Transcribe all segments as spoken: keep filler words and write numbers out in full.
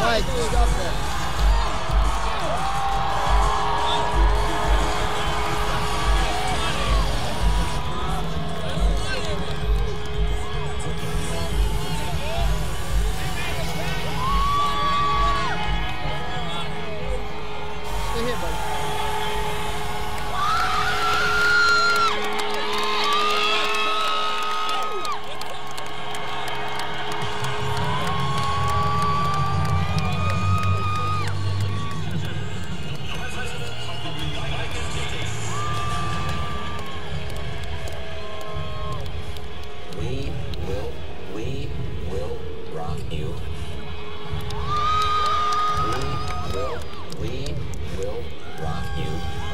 right, dude, up there. Stay here, buddy. We will, we will rock you. We will, we will rock you.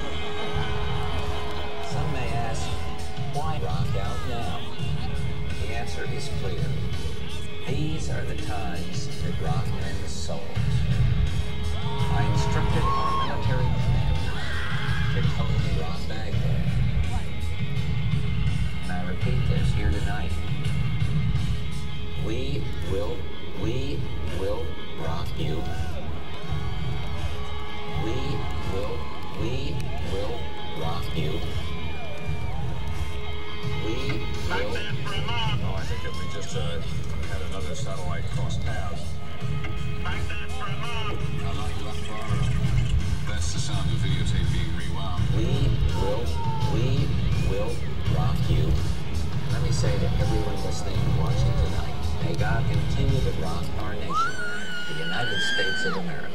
Some may ask, why rock out now? The answer is clear. These are the times that rock men's souls. I instructed our military commander to totally rock Baghdad. And I repeat this here tonight. We will, we will rock you. We will, we will rock you. We will. Oh, I think that we just uh, had another satellite cross paths. How long you left for? That's the sound of videotape being rewound. We will, we will rock you. Let me say to everyone listening and watching tonight, may God continue to rock our nation, the United States of America.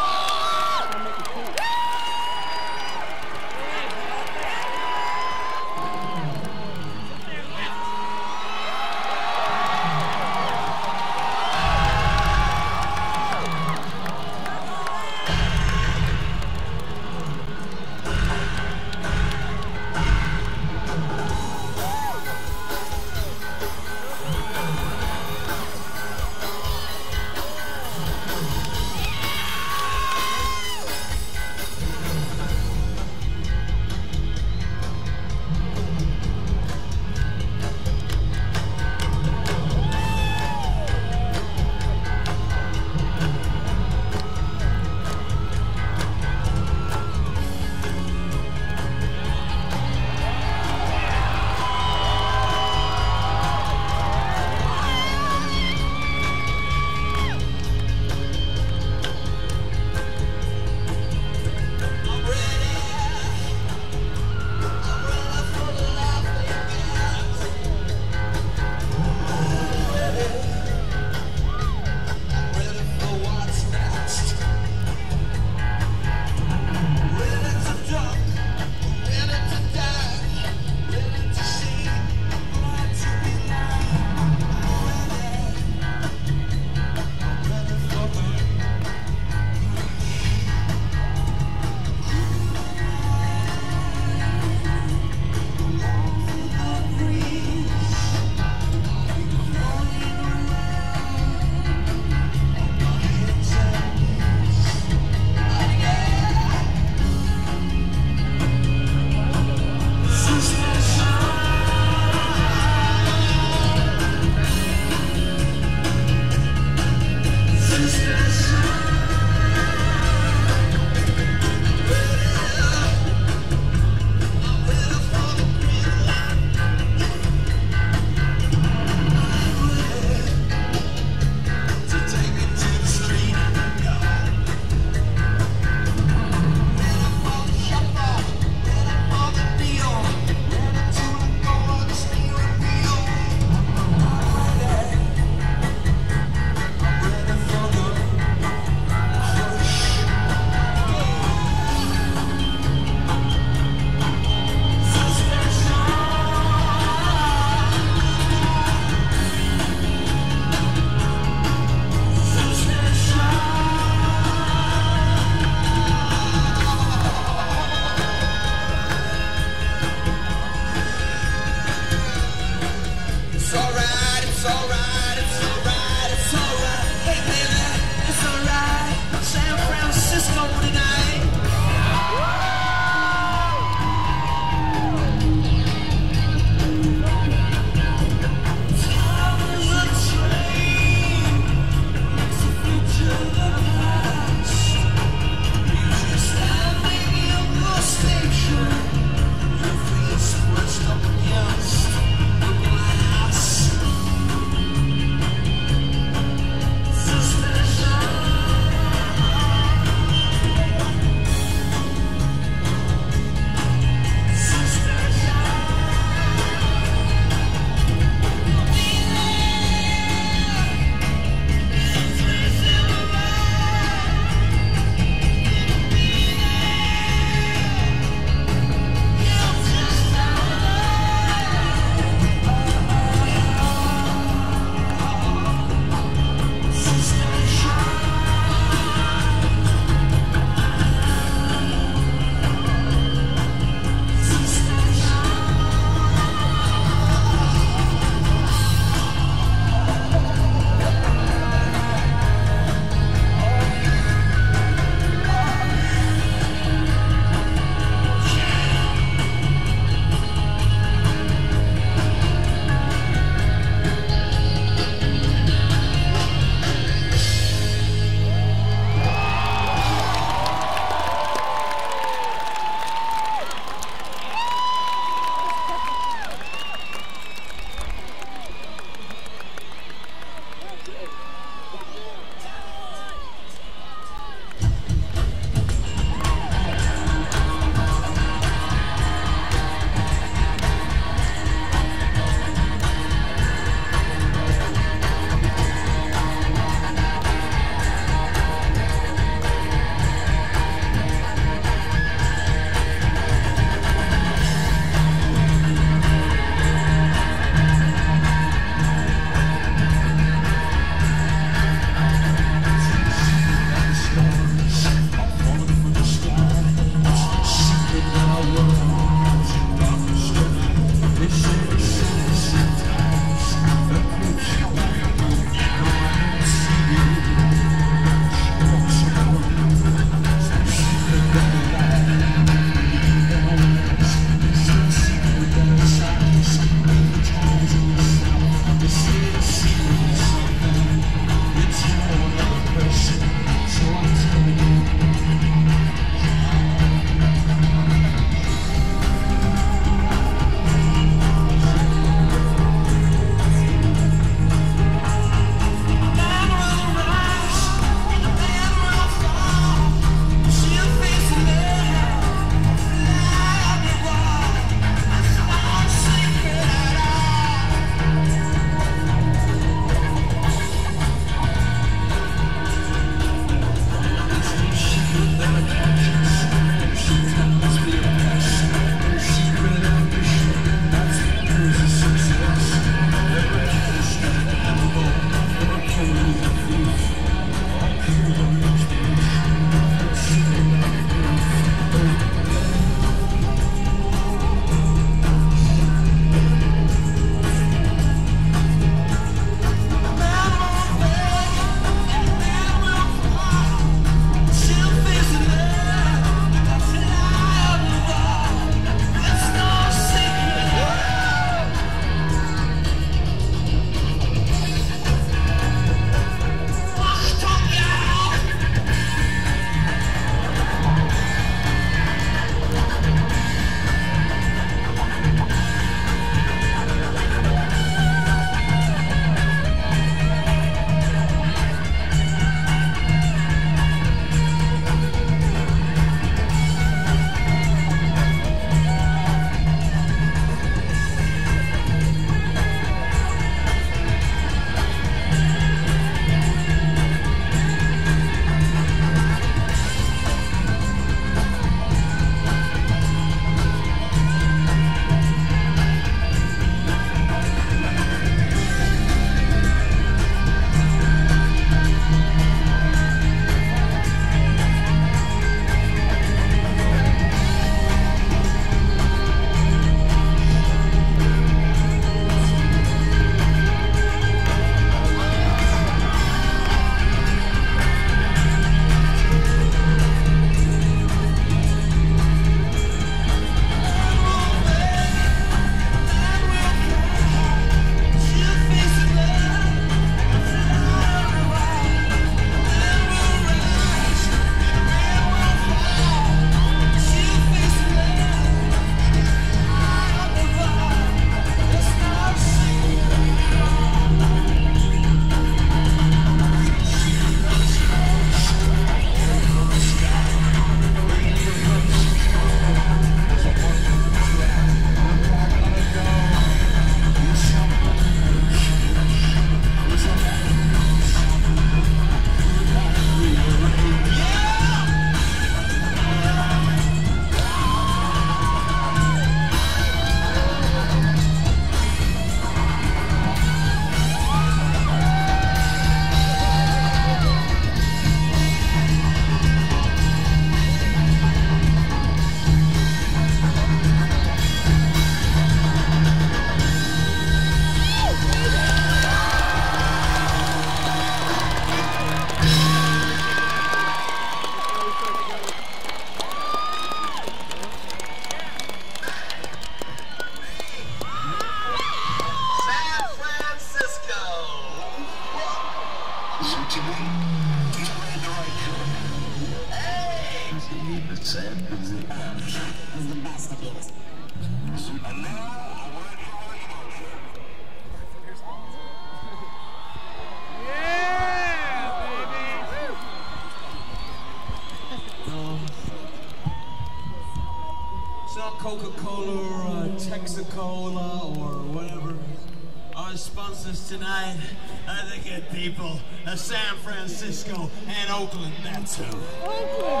Coca-Cola or uh, Texacola or whatever. Our sponsors tonight are the good people of San Francisco and Oakland, that's who. Oakland!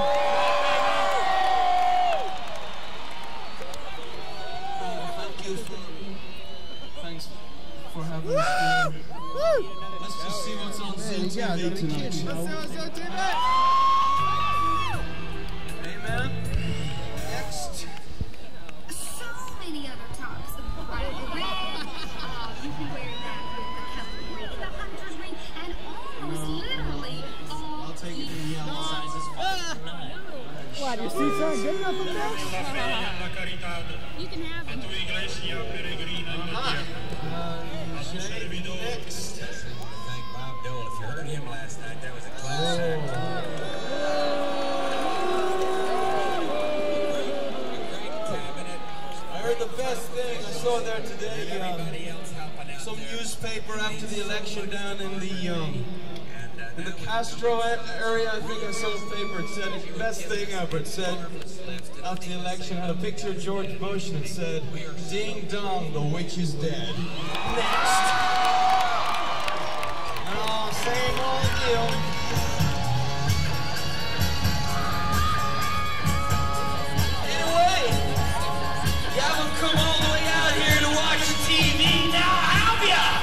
Uh, thank you for, thanks for having us here. Let's just see what's on Zoom T V tonight, shall we? Amen. Next. So many other tops. Right, red. Uh, you can wear that with the Kelly ring, the hunter's ring, and almost No. literally all I'll take it in yellow. What, your seats aren't good enough for that? You can have them. Uh, saw there today uh, some newspaper after the election down in the um, in the Castro area. I think I saw a paper. It said the best thing ever. It said after the election had a picture of George Bush and it said, "Ding dong, the witch is dead." Next. Oh, same old deal. You haven't come all the way out here to watch T V now, have ya?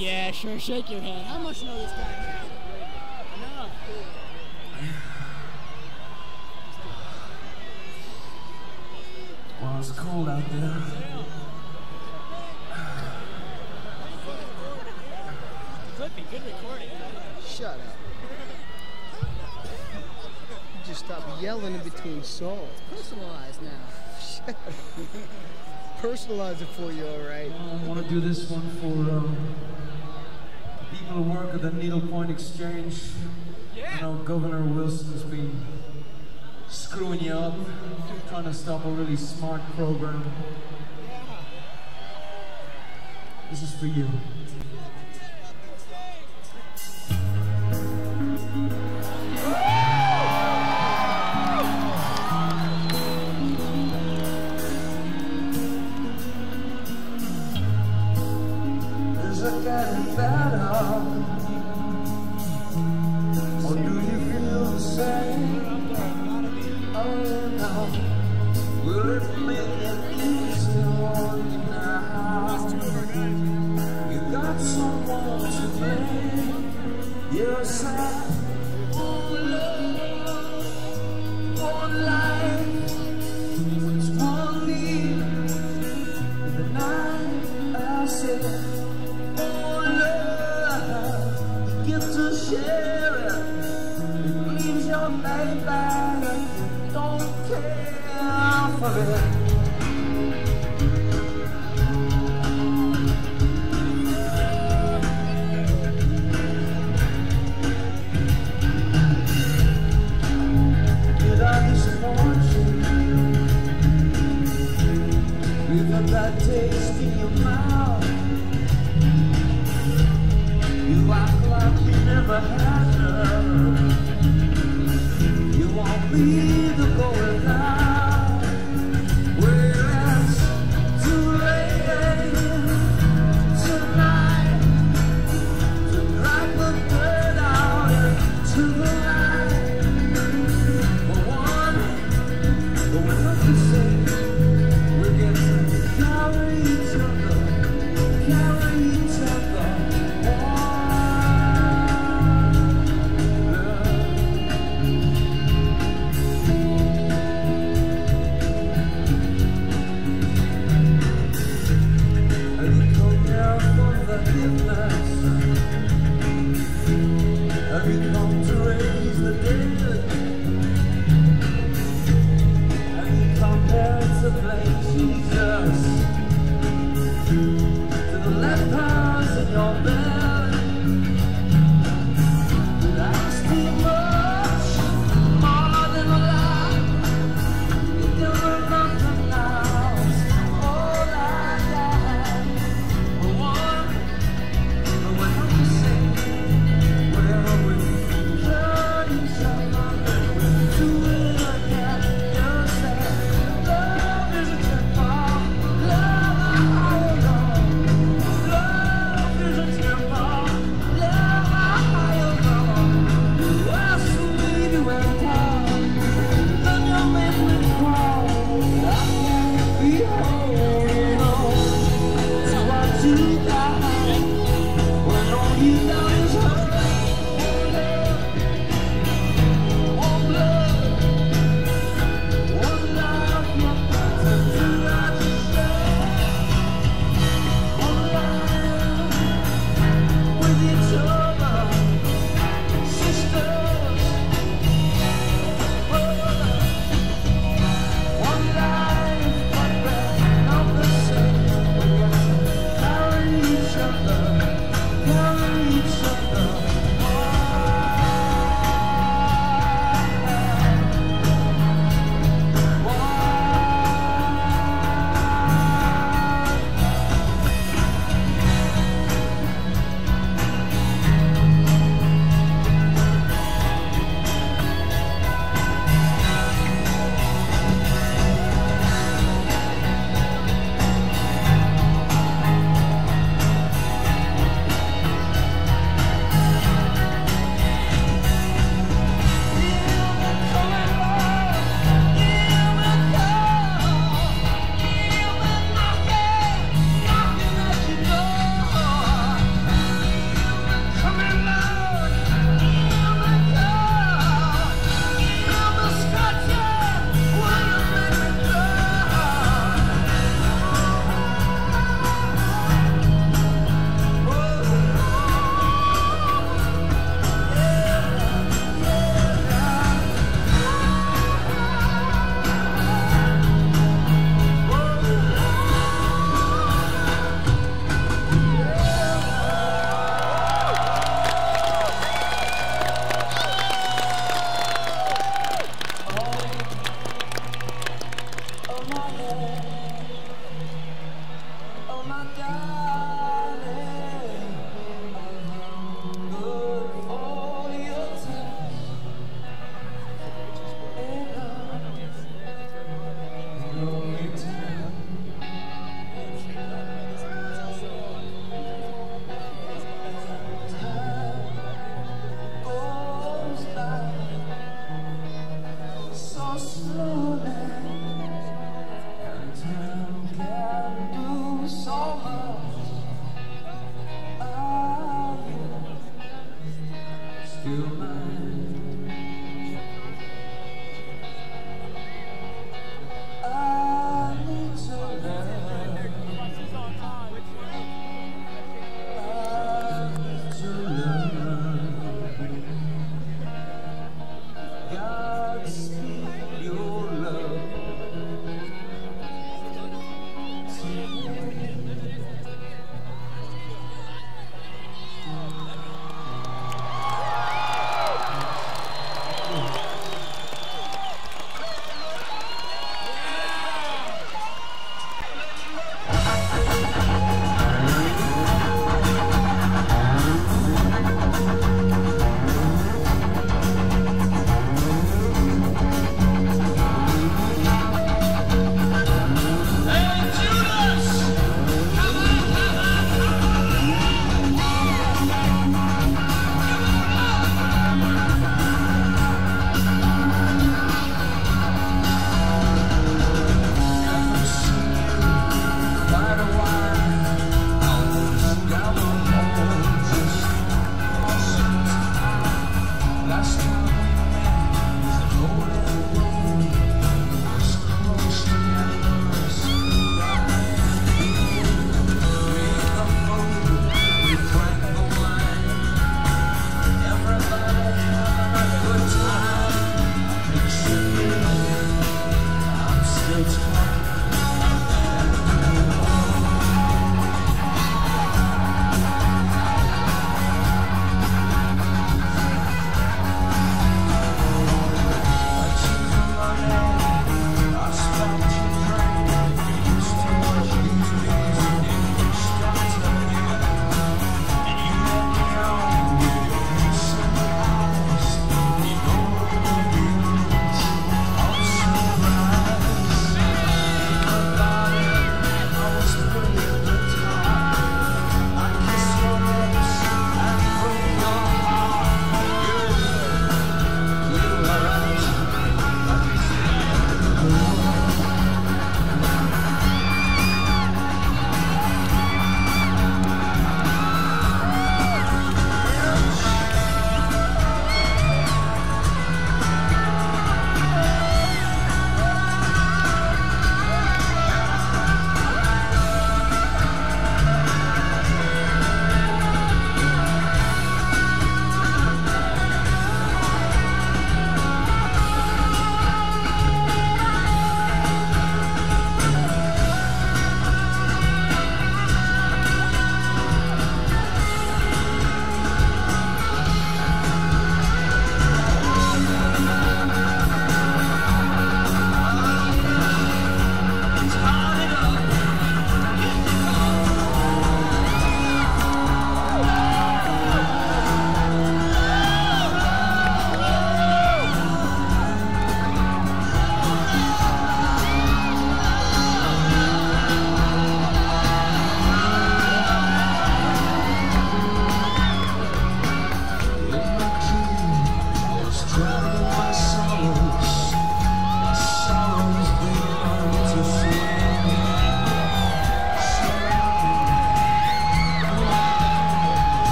Yeah, sure. Shake your head. How much know this guy? No. Well, it's cold out there. Clippy, good recording. Shut up. You just stop yelling in between songs. Personalized now. Shut up. Personalize it for you, all right? I want to do this one for um, the people who work at the Needlepoint Exchange. Yeah. I know Governor Wilson's been screwing you up, trying to stop a really smart program. This is for you. Is it getting better? Or do you feel the same? Oh no. Will it make it easier on you now? You got someone to blame. You're sad. Oh love, oh life. It's one need. The night I said, share it. It leaves your baby. Don't care for it. Did I disappoint you with a bad taste in your mouth? You act like you never had her. You want me to go without. Whereas too late tonight to drag the bird out to the light. For one, but we're not the same. We're getting to carry each other, carry each other. Have you come to raise the dead? Have you come there to blame Jesus? To the lepers in your bed? Did I ask too much? More than a lie? You never nothing now. All I got for one, but when I'm sick, well, we hurt each other, we do it again. You say love is a temple, love I alone. Love is a temple, love I alone. You ask me to enter, then you make me cry. I can't be holding on to what you got when all you got is hurt. One love, one love, one person to love to share. One life with each other, sisters, brothers. One life, but we're not the same. We got to carry each other. So slowly, and time can do so much.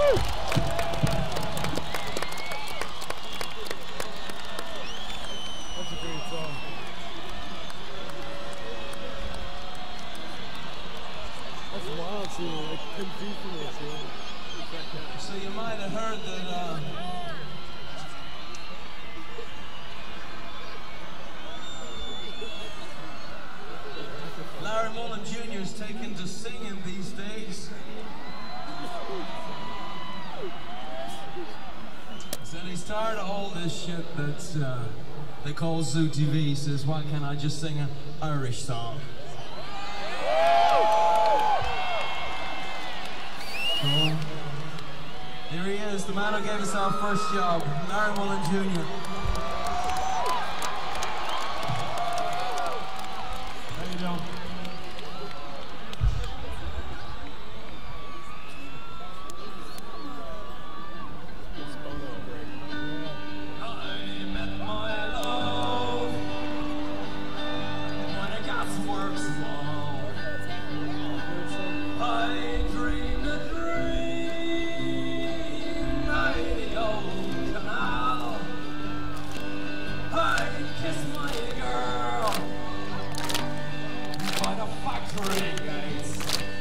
That's a great song. That's wild, too. Like, ten feet from us, yeah. So you might have heard that uh, Larry Mullen Junior is taken to singing these days. Said he's tired of all this shit that uh, they call Zoo T V. He says, why can't I just sing an Irish song? So, here he is, the man who gave us our first job, Larry Mullen Junior How you doing? I met my love when I got to work so long. I dreamed a dream by the old canal. I kissed my girl by the factory gates.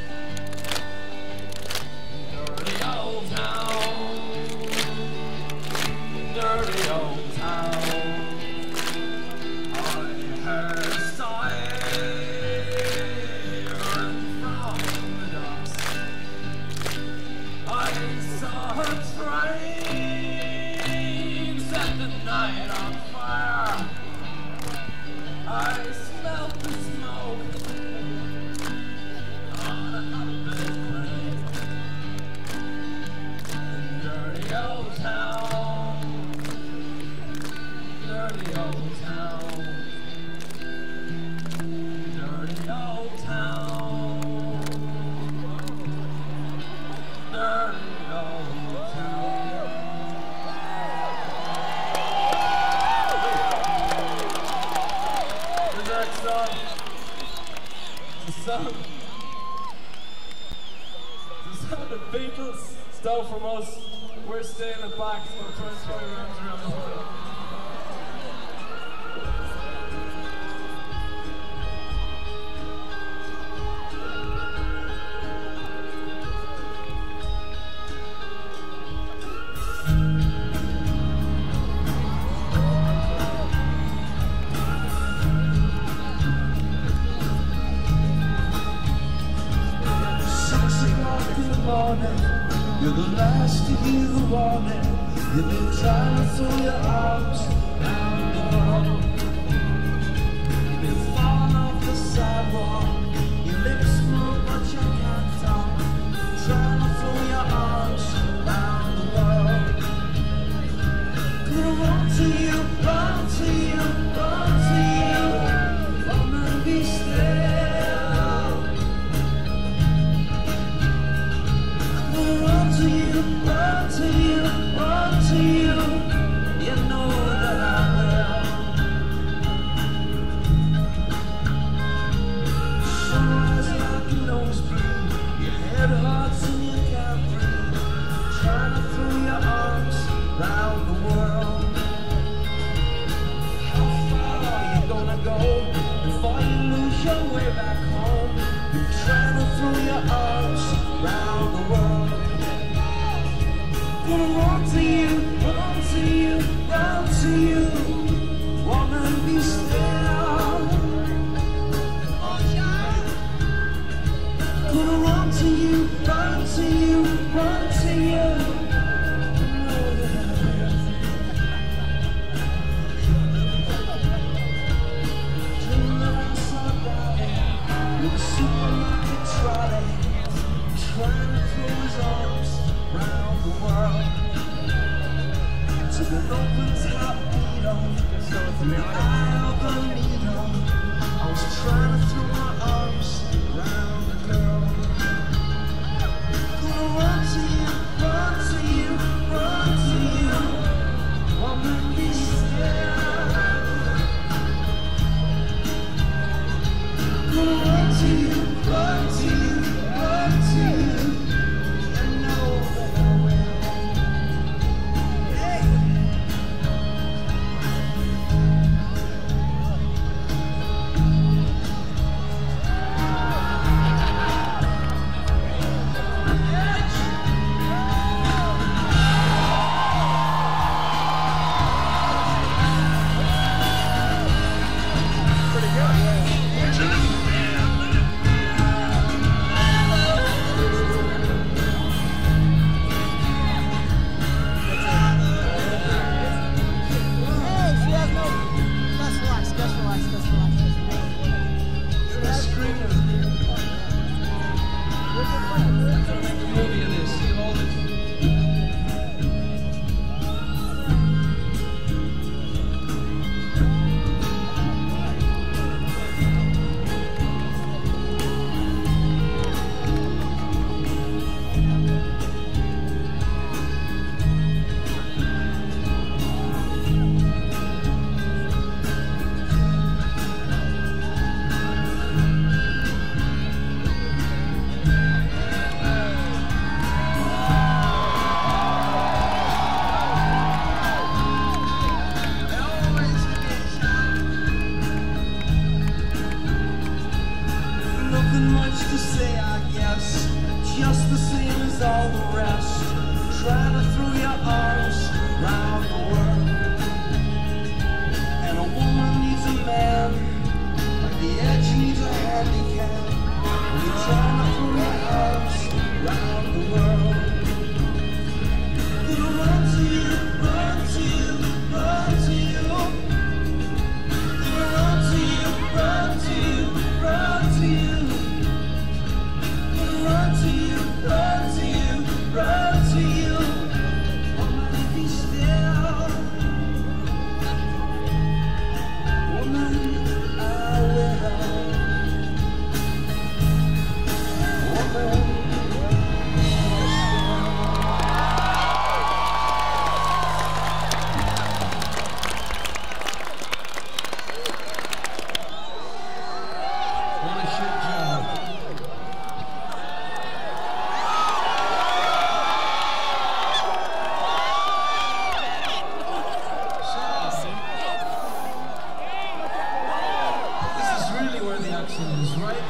Dirty old town, dirty old town. I heard siren from the dust. I saw her train set the night on fire. I smelled the smoke on another train. Dirty old town, dirty old town, dirty old town, dirty old town. The next song, the song, the song the Beatles stole from us. We're staying at the back, so we're trying to throw our arms around the world. Six o'clock in the morning, you're the last to hear the warning. You've been trying to throw your arms around the world. You've been falling off the sidewalk. Your lips move but you can't talk. Trying to throw your arms around the world. Gonna run to you, run to you, run to you. Wanna be still. Run to you, run to you, run to you. You know that I will. Sunrise like a nosebleed. Your head hurts and you can't breathe. Trying to throw your arms round the world. How far are you gonna go before you lose your way back home? You're trying to throw your arms round the world. Gonna run to you, run to you, run to you. Wanna be still. Gonna run to you, run to you, run to you. Dreaming outside down with a supermarket trolley, trying to throw his arms round the world. To the open top needle, in the eye of the needle, I was trying to throw my arms round the girl. Gonna run to you, run to you, run to you. Wanna be still. Gonna run to you, run to you, run to you. I know that I will. needs all the rest, trying to throw your arms around the world. And a woman needs a man, like the edge needs a handicap. When you're trying to throw your arms around the world. Gonna run to you, run to you, run to you. Gonna run to you, run to you, run to you. Gonna run to you, run to you, run to you. Woman, be still. Woman, I will. Woman. What a shit job. This is really where the action is, right?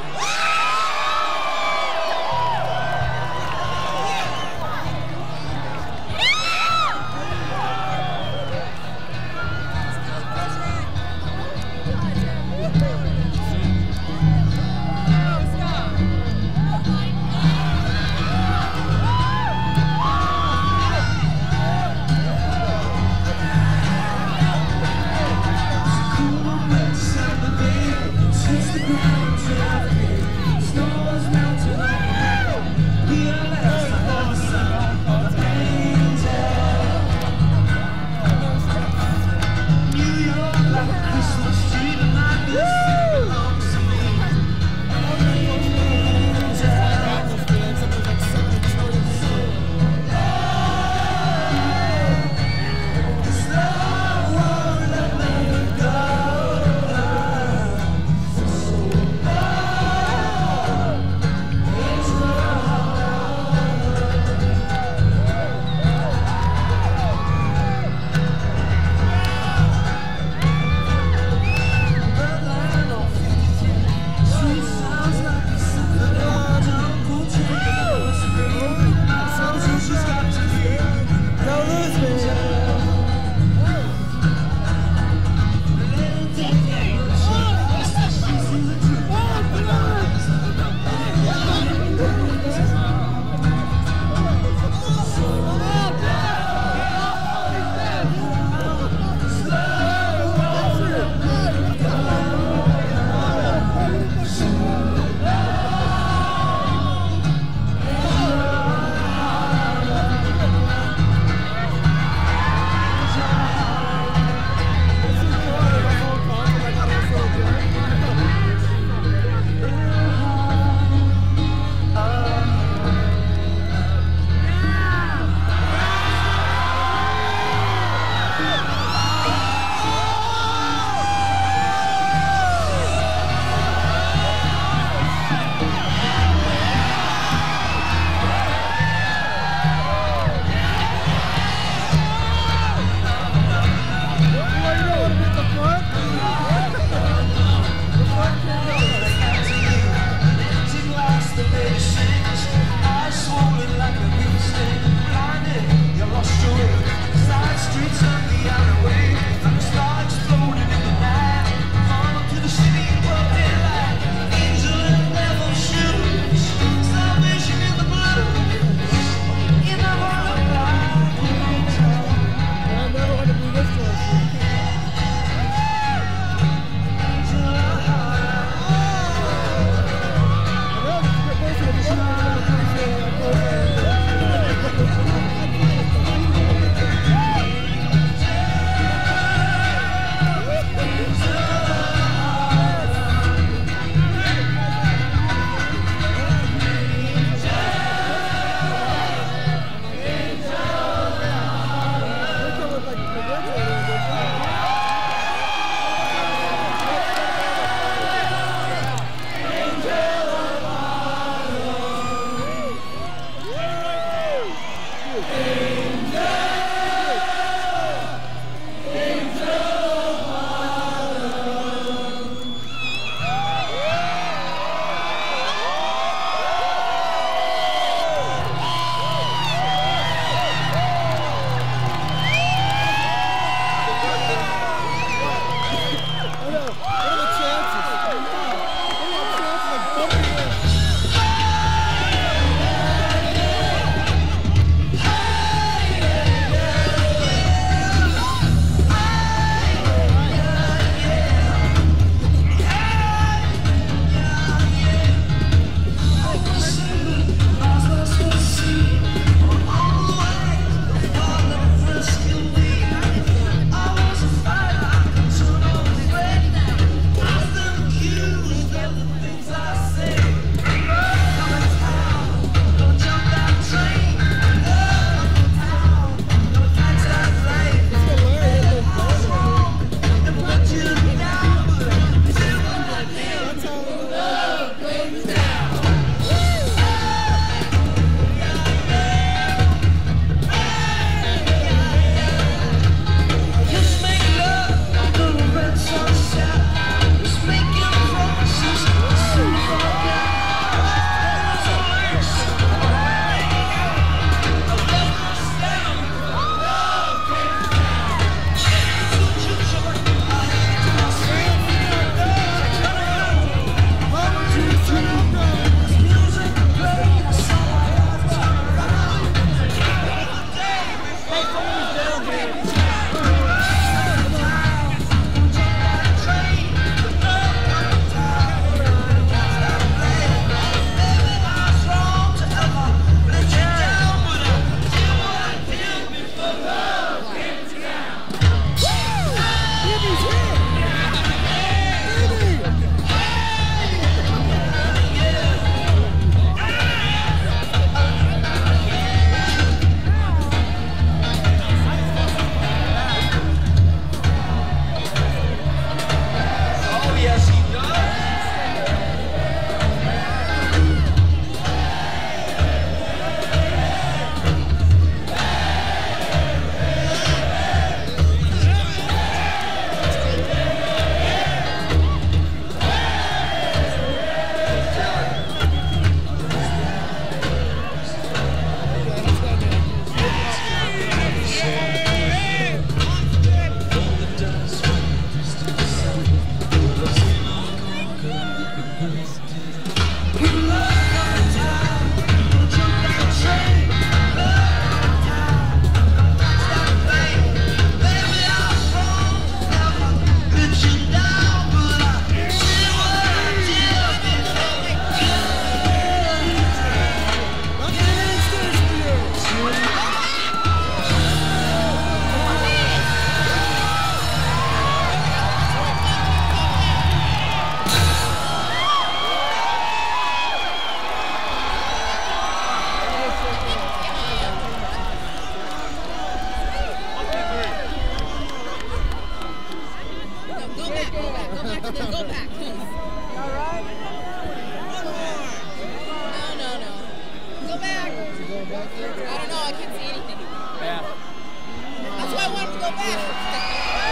I can't see anything. Yeah. That's why I wanted to go back.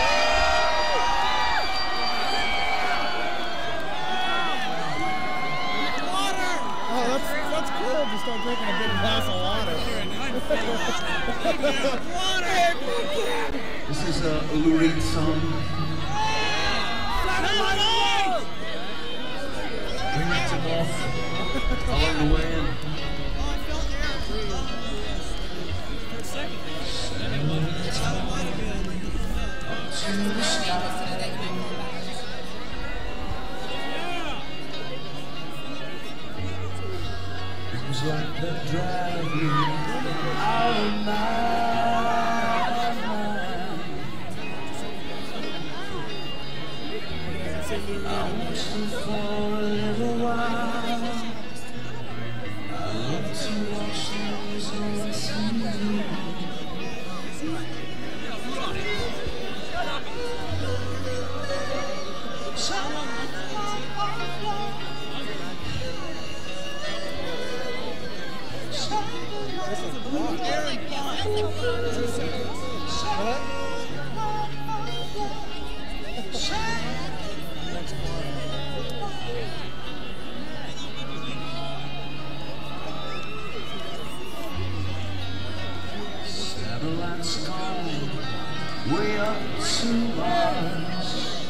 Oh, that's that's cool to start drinking a big glass of water. This is a Lou Reed song. Bring it to North along the way in. To the sky. It was like the driving out of my mind. I watched you for a little while. I love to watch those on T V. Satellites gone way up to Mars.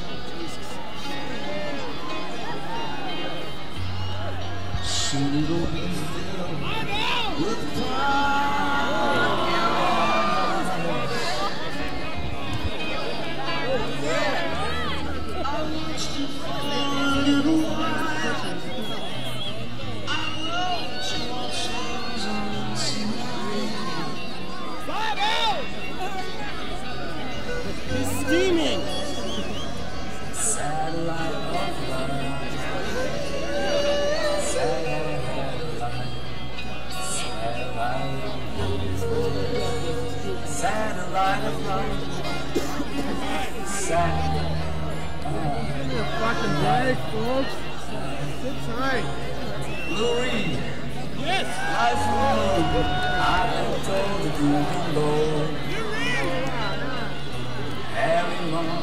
Soon it'll be filled with stars. I watched you for a little while. I love to watch those on T V. He's steaming. Satellite of love. Satellite. Satellite. Satellite of love. Satellite. Give me a fucking break, folks. Sit tight. Lou Reed. Yes. Life alone. I told the grooving Lord. Every morning.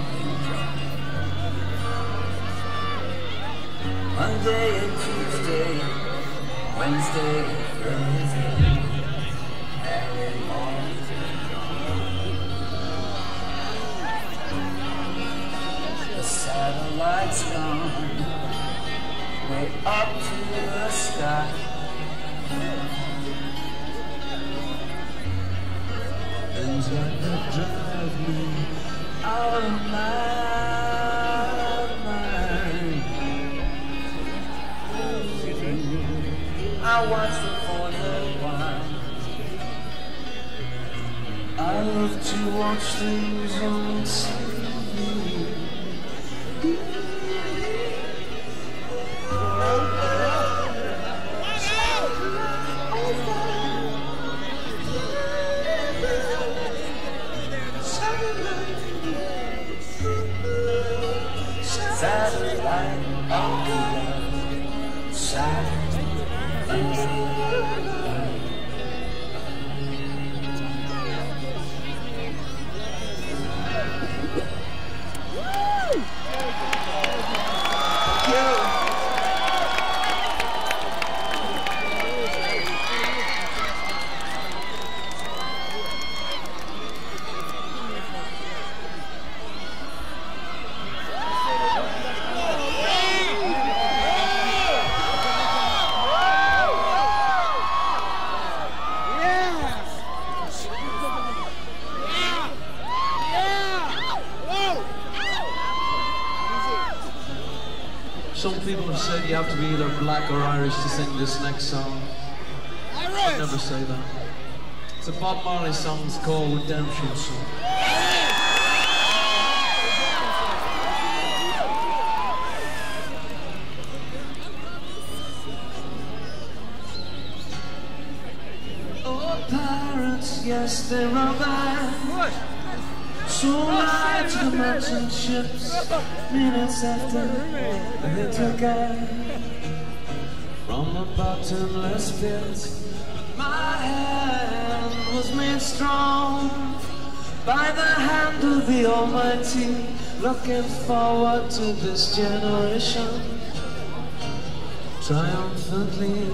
Monday and Tuesday, Wednesday and Thursday, every morning. The satellite's gone way up to the sky. Things like that drive me out of my mind. I watch the Formula One. I love to watch things on T V. Satellite of love. Satellite. Some people have said you have to be either black or Irish to sing this next song. I'd never say that. It's a Bob Marley song, it's called Redemption Song. Oh, pirates, yes, they are bad. So light to the merchant ships, minutes after they took out from the bottomless pit. My hand was strong by the hand of the Almighty, looking forward to this generation triumphantly.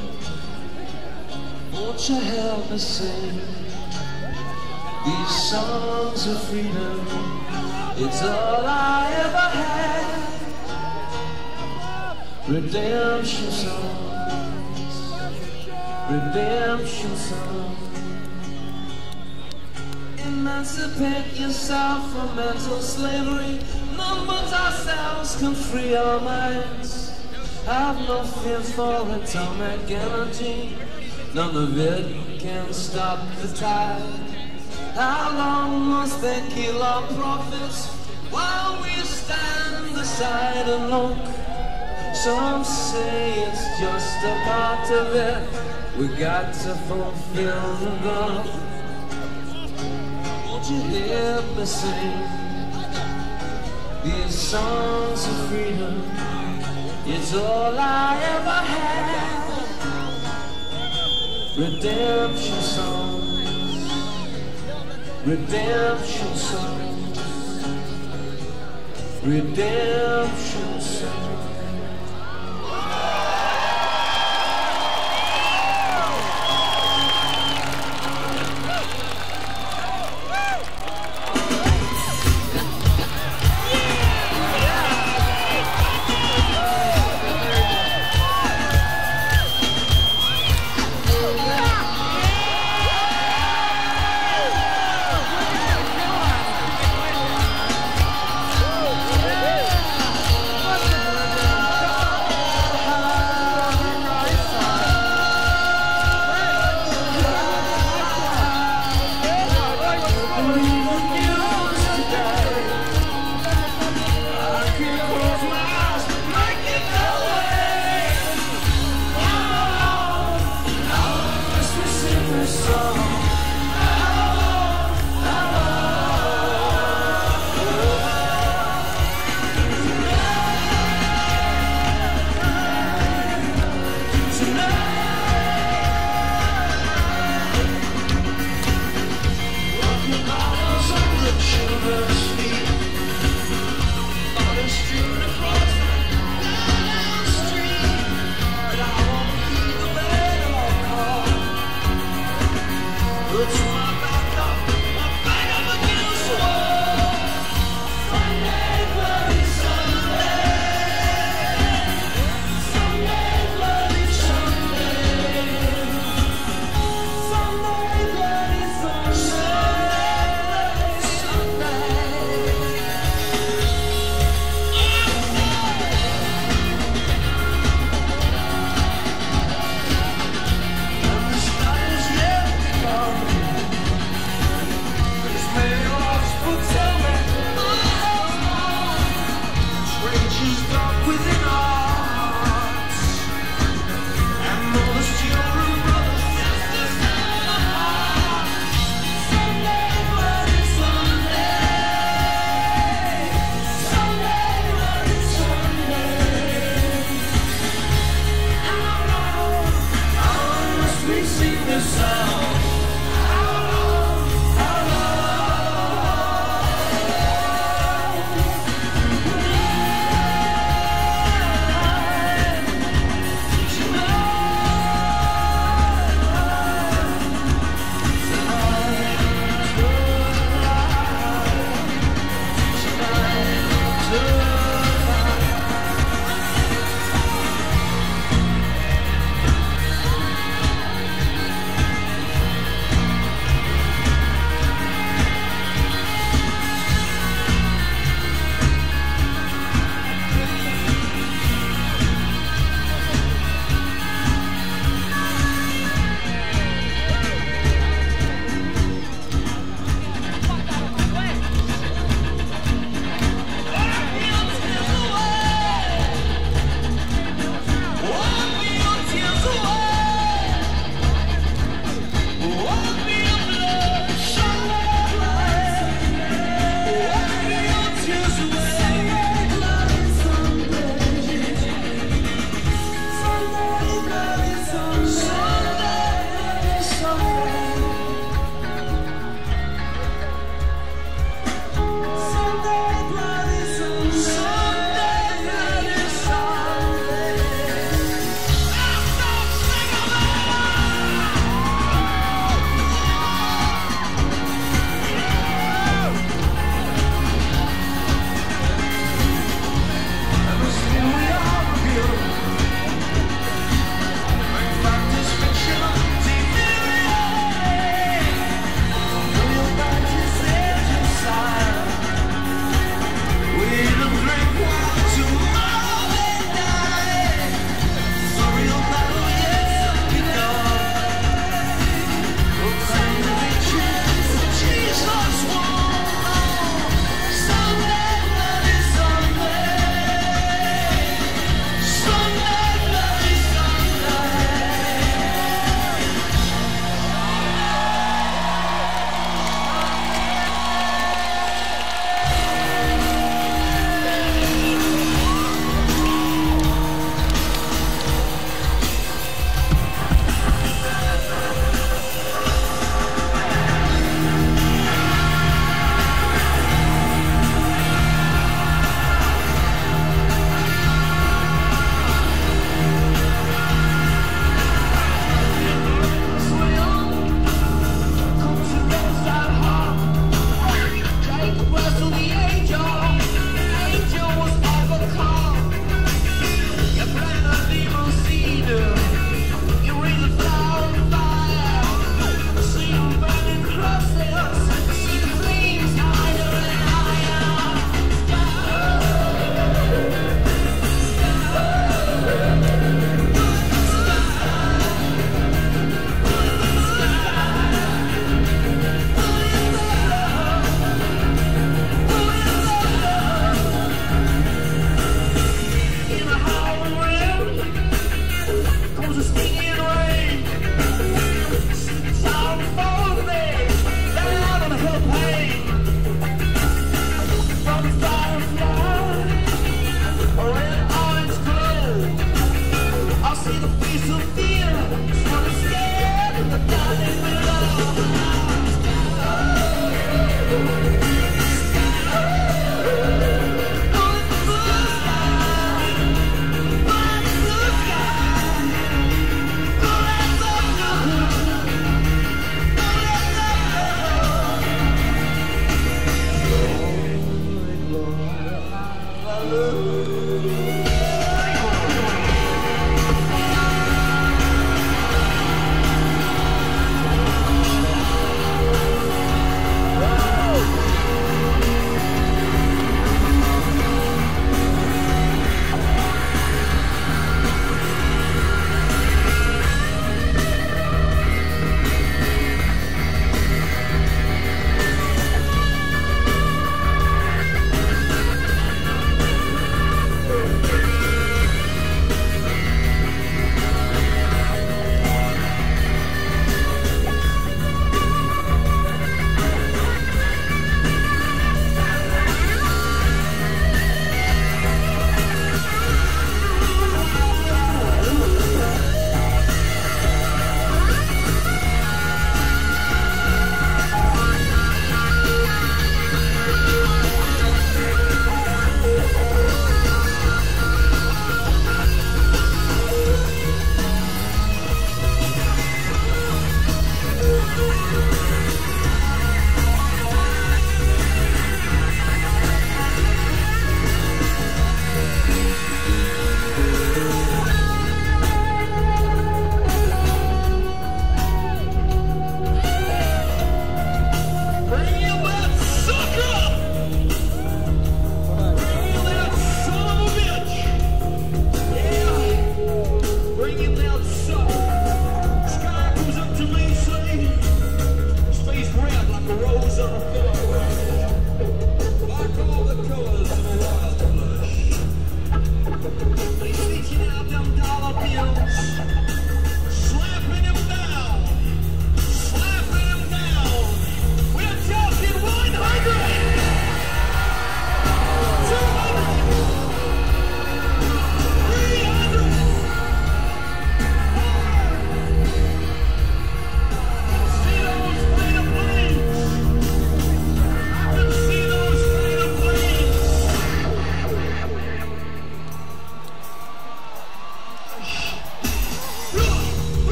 Won't you help me sing these songs of freedom? It's all I ever had. Redemption songs, redemption songs. Emancipate yourself from mental slavery. None but ourselves can free our minds. Have no fear for atomic energy. None of it can stop the tide. How long must they kill our prophets while we stand aside and look? Some say it's just a part of it. We got to fulfill the book. Won't you hear me sing these songs of freedom? It's all I ever had. Redemption songs, redemption songs, redemption songs.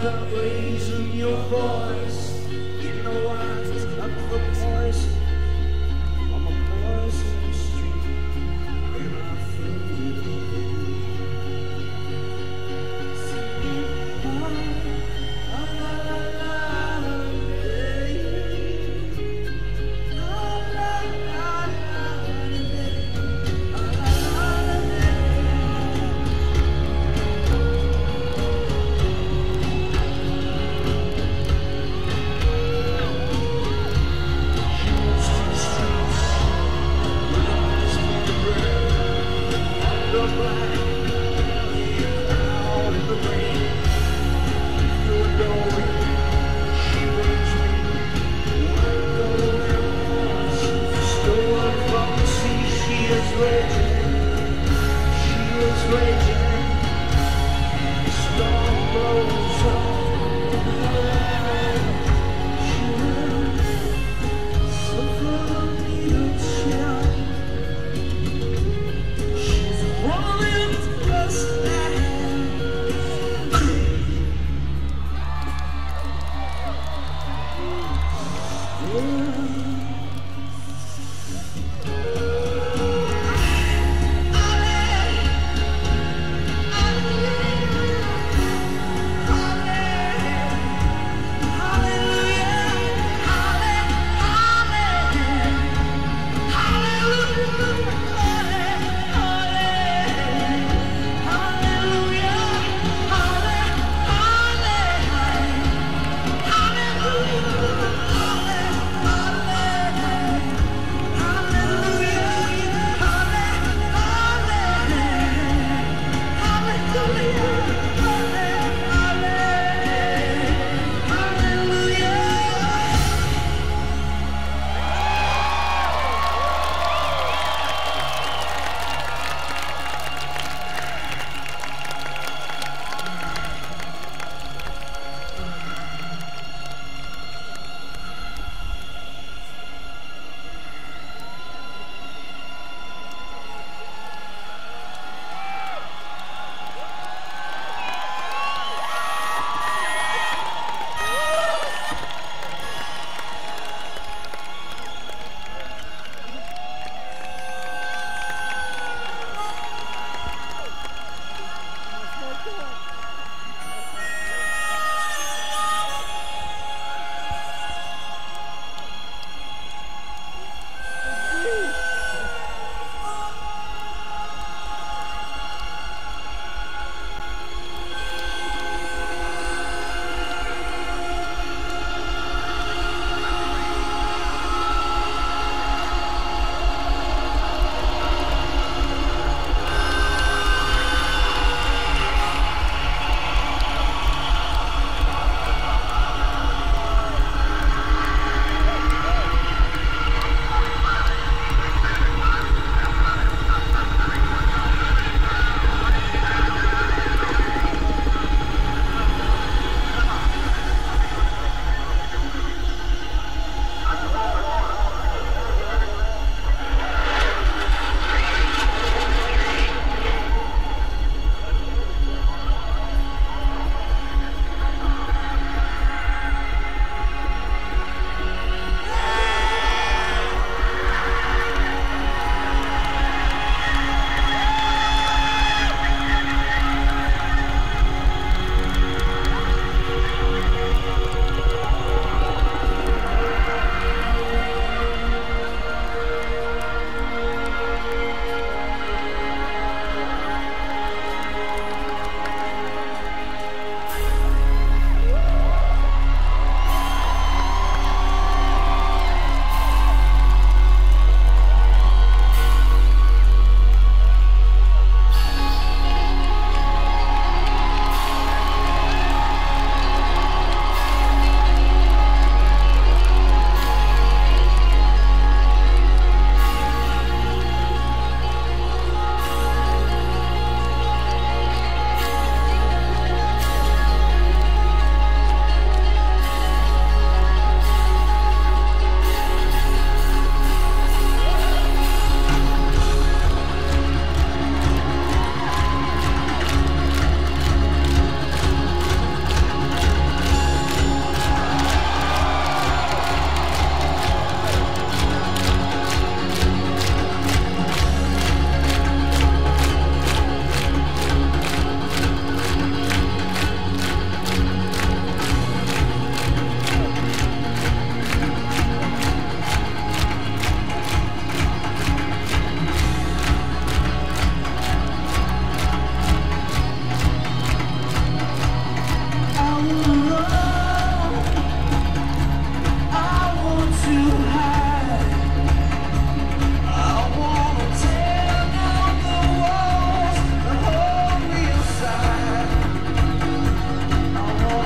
that raising your voice. You know I'm up for poison. I'm a poison street, and I feel it over you. Singing, ah, ah, la, la, la, yeah, yeah. Ah, la, la, la, yeah. Ah, la, la, la, yeah. You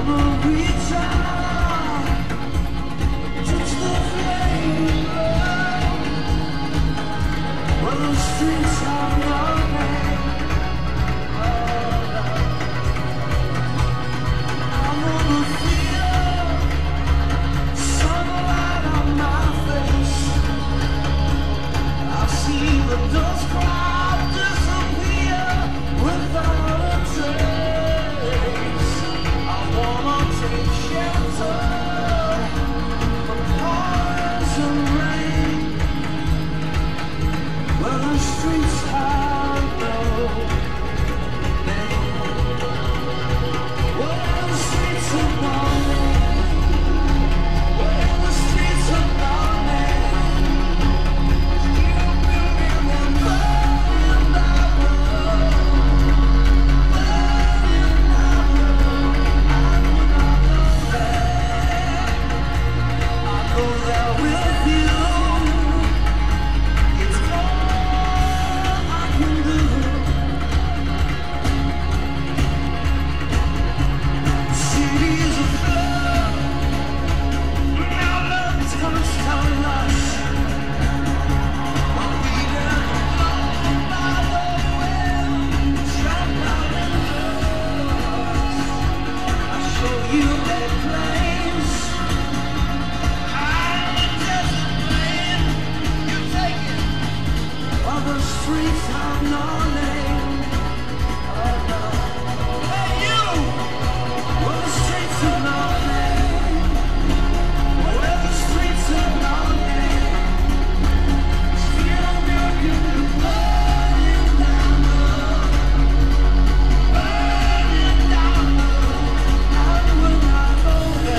There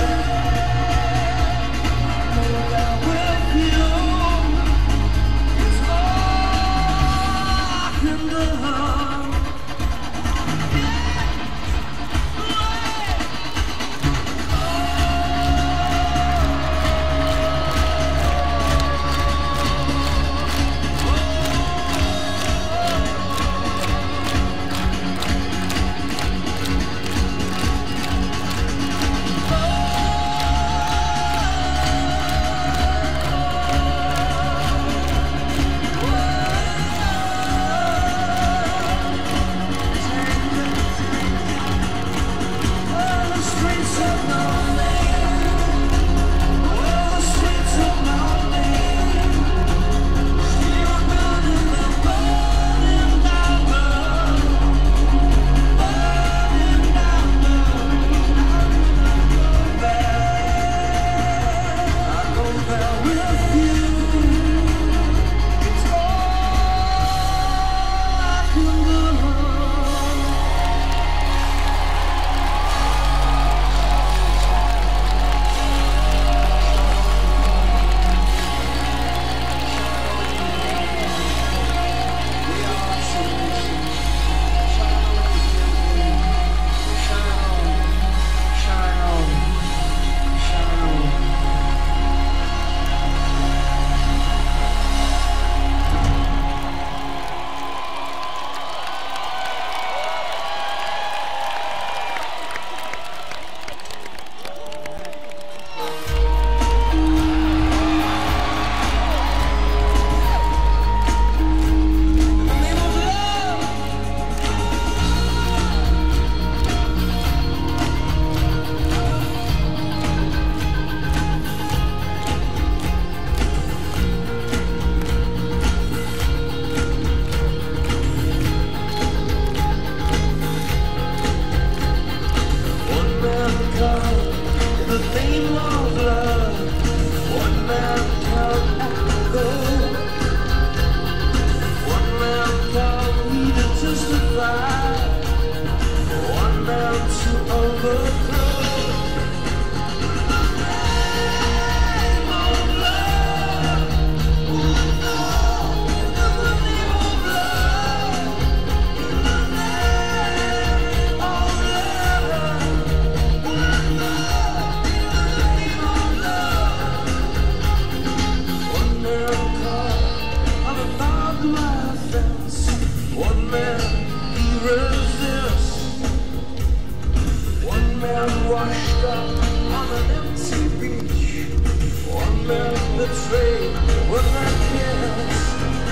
man washed up on an empty beach. One man betrayed with that kiss.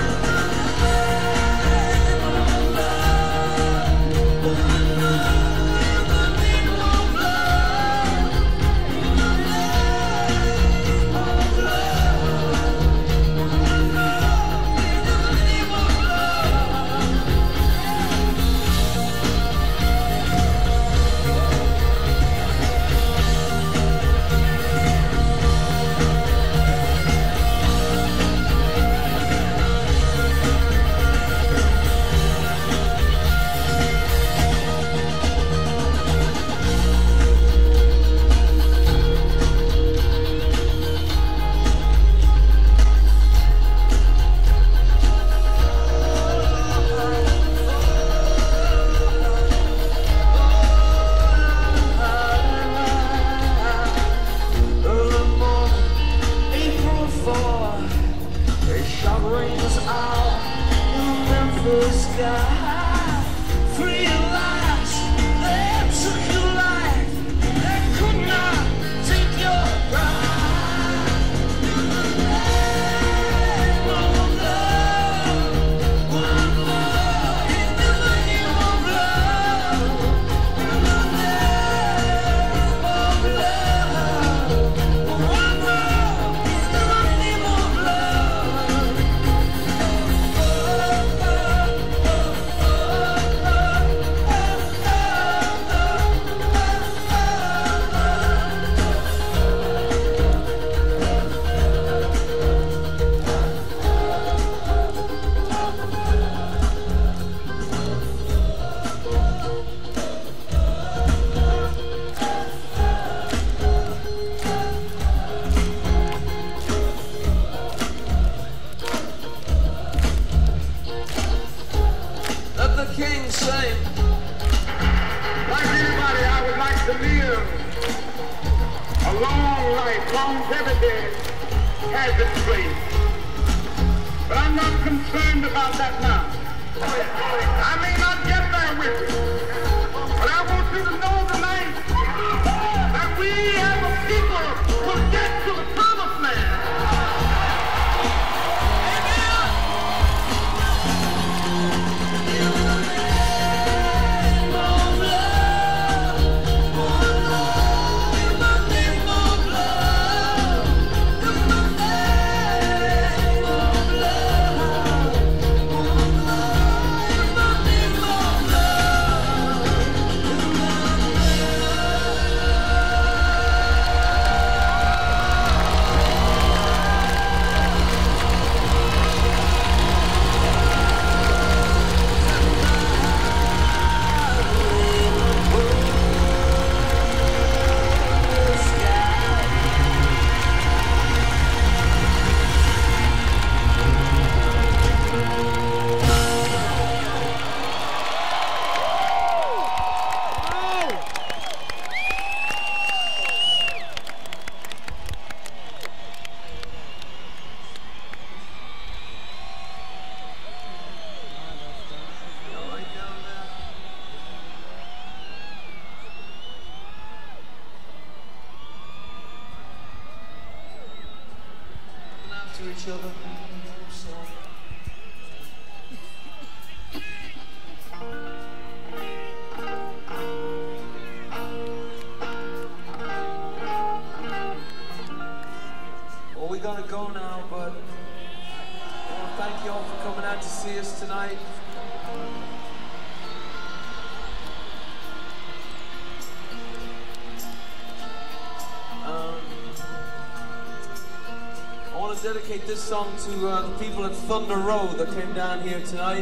Dedicate this song to uh, the people at Thunder Road that came down here tonight.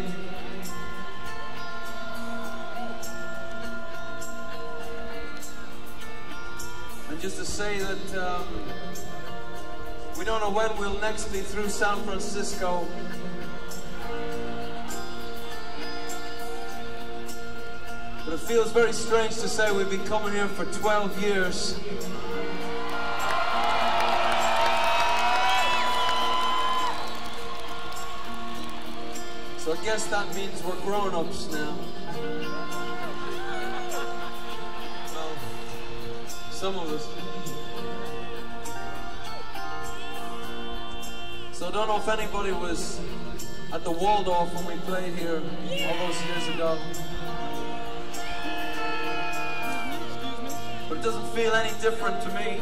And just to say that um, we don't know when we'll next be through San Francisco. But it feels very strange to say we've been coming here for twelve years. So I guess that means we're grown-ups now. Well, some of us. So I don't know if anybody was at the Waldorf when we played here all those years ago. But it doesn't feel any different to me.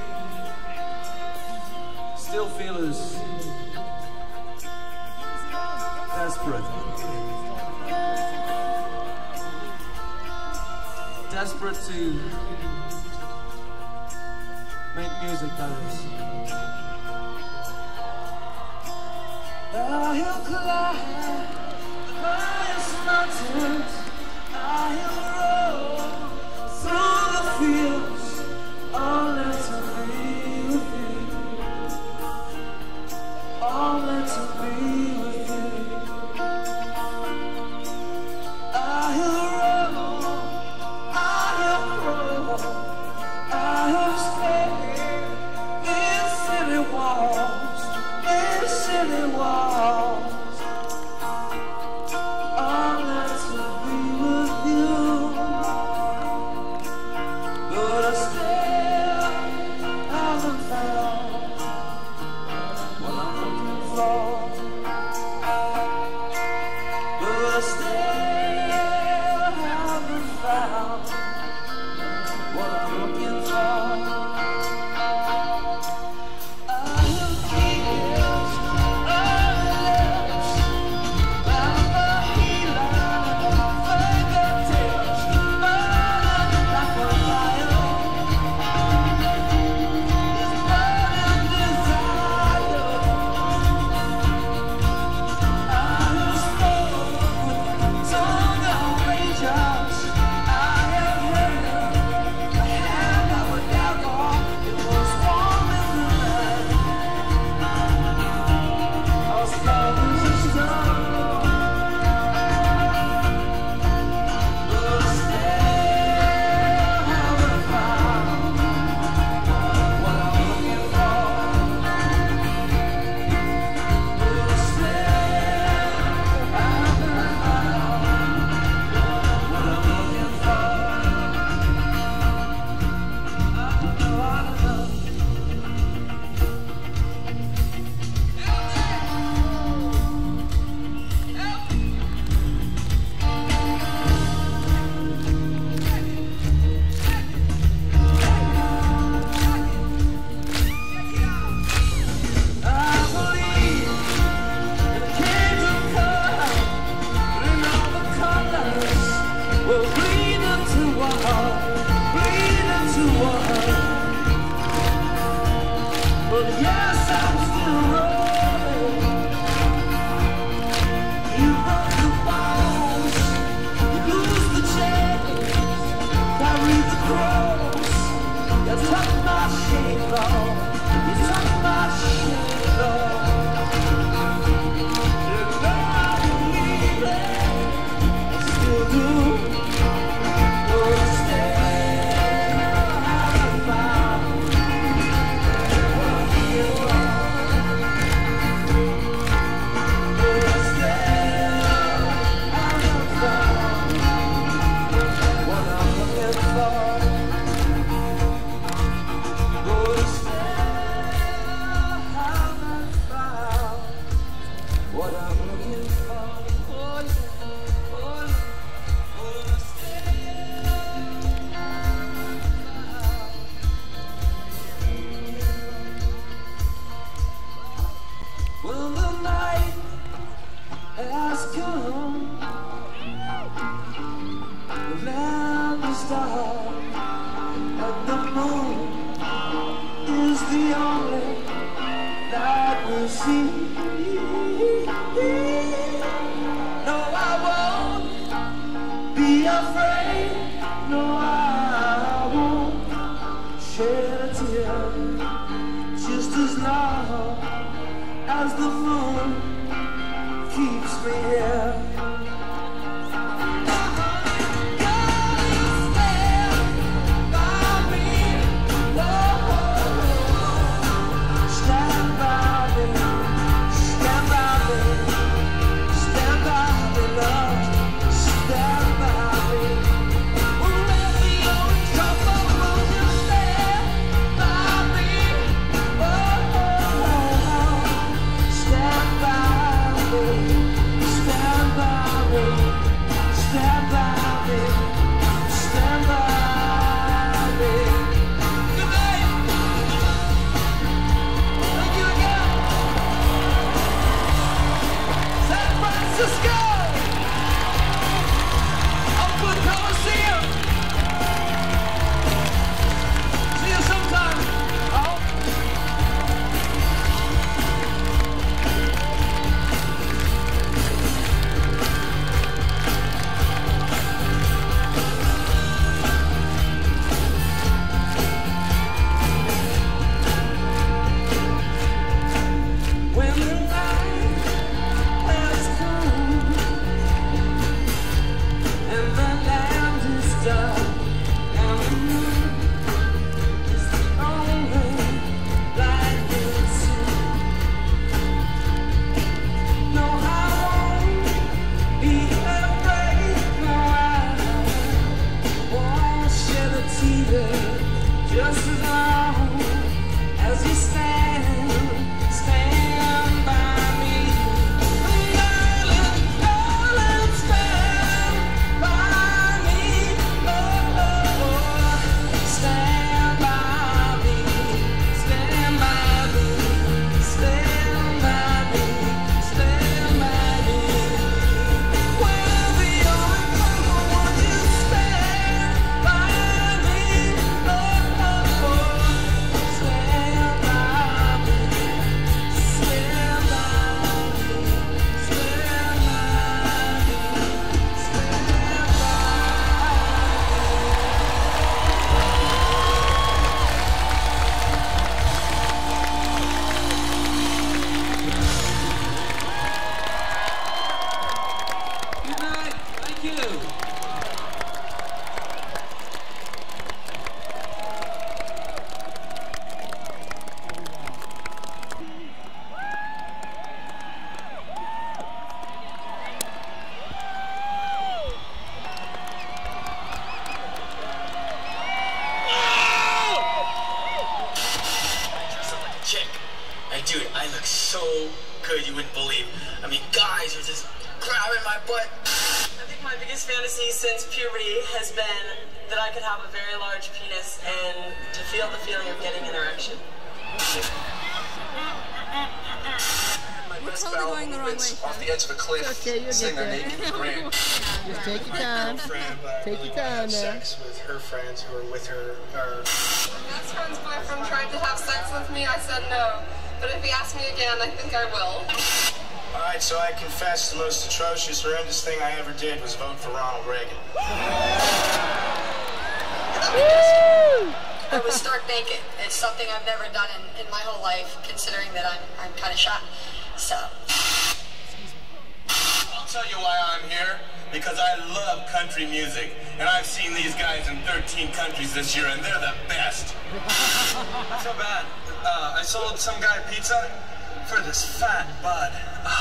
Still feel as desperate. Desperate to make music, that is. I'll climb the highest mountains. I'll roll through the fields, only to be with you. Only to be with you. I'll roll, I'll crawl, I'll stay in city walls, in city walls. Only to be with you. But I still haven't found what I'm looking for. But I still haven't found what I'm looking for. I have tears on my lips, like a healer, fingertips, burning like a fire. This burning desire. I have spoken with tongue of ragers. I have held the hand of a devil. It was warm in the night. I was cold as a stone. But I still haven't found what I'm looking for. But I still haven't found what I'm looking for. I don't know, I don't know. I believe the kingdom come, and all the colors will bleed into one, bleed into one. But yes, I'm still rolling. You broke the bones, you lose the chains, carry the cross. You took my shame off, you took my shame off. You know I believe it, I still do. But I still haven't found what I'm looking for. But I still haven't found what I'm looking for. But I still haven't found what I'm looking for. Oh, yeah, oh, yeah. But I still haven't found. Well, the night has come. The land is dark, and the moon is the only light we'll see. No, I won't be afraid. No, I won't shed a tear. Just as long as the moon keeps me here. Stand by me, stand by me, stand by me, love, stand by me. Wherever you're in trouble, won't you stand? stay just as long as you stand, stand by me. Darling, darling, stand by me. Oh, oh, oh. Stand by me, stand by me, stand by me, stand by me. Wherever you're going, won't you stand by me? Oh, oh, oh. Stand by me, stand by me, stand by me, stand by me. Good night. Thank you. Dress up like a chick. Hey, dude, I look so good you wouldn't believe. I mean, guys are just grabbing my butt. I think my biggest fantasy since puberty has been that I could have a very large penis and to feel the feeling of getting an erection. We're totally going the wrong way. Off the edge of a cliff, Okay, you'll sitting get there there. naked in the rain. Just take your time. Take your time now. Sex with her friends who are with her. Or... My best friend's boyfriend tried to have sex with me. I said no. But if he asks me again, I think I will. Alright, so I confess the most atrocious, horrendous thing I ever did was vote for Ronald Reagan. I was stark naked. It's something I've never done in, in my whole life, considering that I'm, I'm kind of shy. So. I'll tell you why I'm here. Because I love country music. And I've seen these guys in thirteen countries this year, and they're the best. I feel bad. Uh, I sold some guy pizza for this fat bud.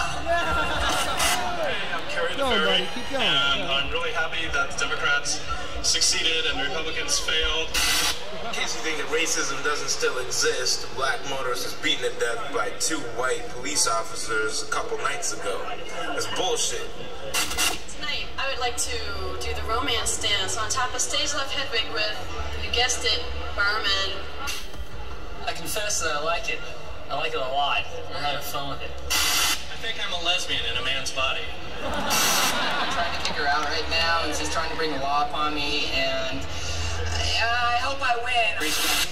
Hey, I'm Kerry the Go, Fairy, buddy, keep going. and Go. I'm really happy that the Democrats succeeded and the Republicans failed. In case you think that racism doesn't still exist, a black motorist was beaten to death by two white police officers a couple nights ago. That's bullshit. Tonight, I would like to do the romance dance on top of stage left Hedwig with, you guessed it, Berman. I confess that I like it. I like it a lot. I'm having fun with it. I think I'm a lesbian in a man's body. I'm trying to kick her out right now, and she's trying to bring the law upon me, and I, I hope I win.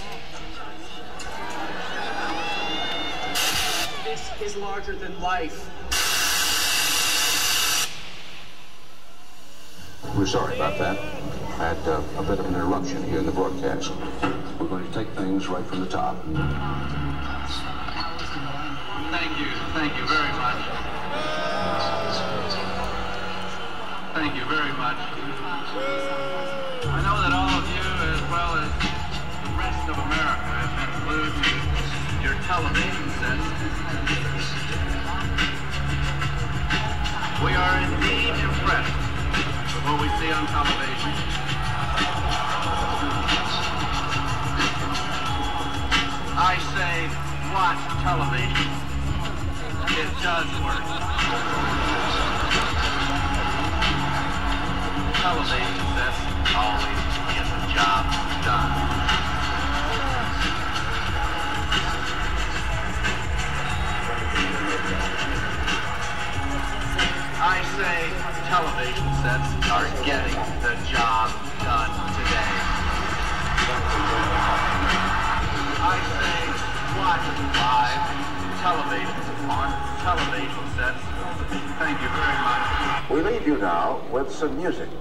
This is larger than life. We're sorry about that. I had uh, a bit of an interruption here in the broadcast. We're going to take things right from the top. Thank you. Thank you very much. Thank you very much. I know that all of you, as well as the rest of America, have been glued to your television sets. We are indeed impressed with what we see on television. I say, watch television. It does work. Television sets always get the job done. I say television sets are getting the job done today. I say watch live television on television sets. Thank you very much. We leave you now with some music.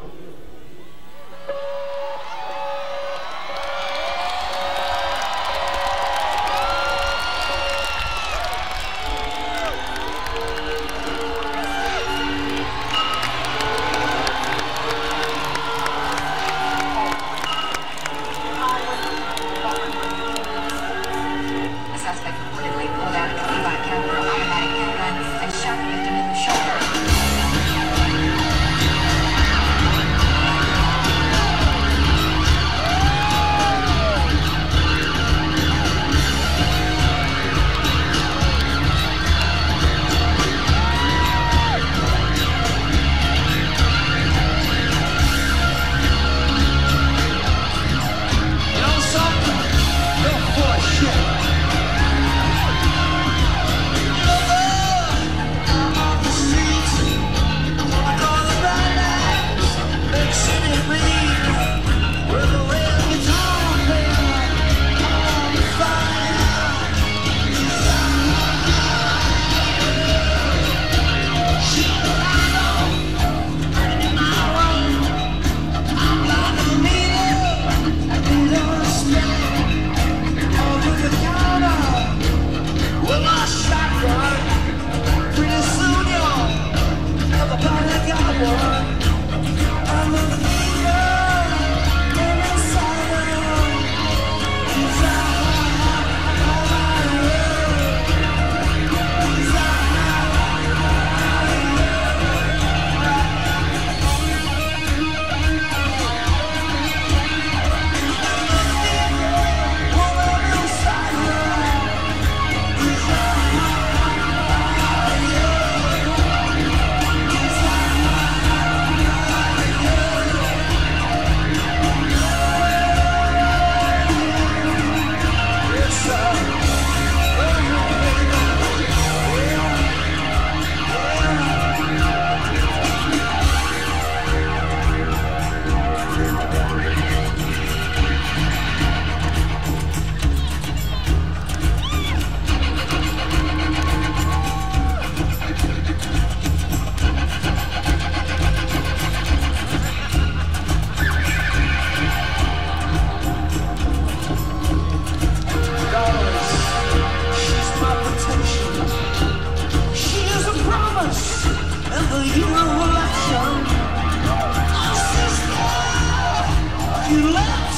The suspect reportedly pulled out a twenty-five caliber automatic handgun and shot the victim in the shoulder.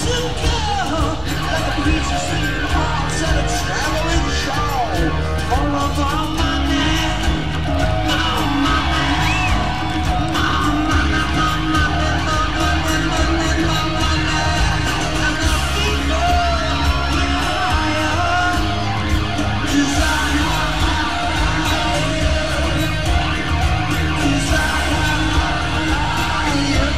little girl, like a preacher singing hearts at a traveling show. All over my neck, oh my neck, oh my neck, oh my neck, oh my neck, oh my neck, oh my neck. And the people will higher, 'cause I have higher, 'cause I have higher.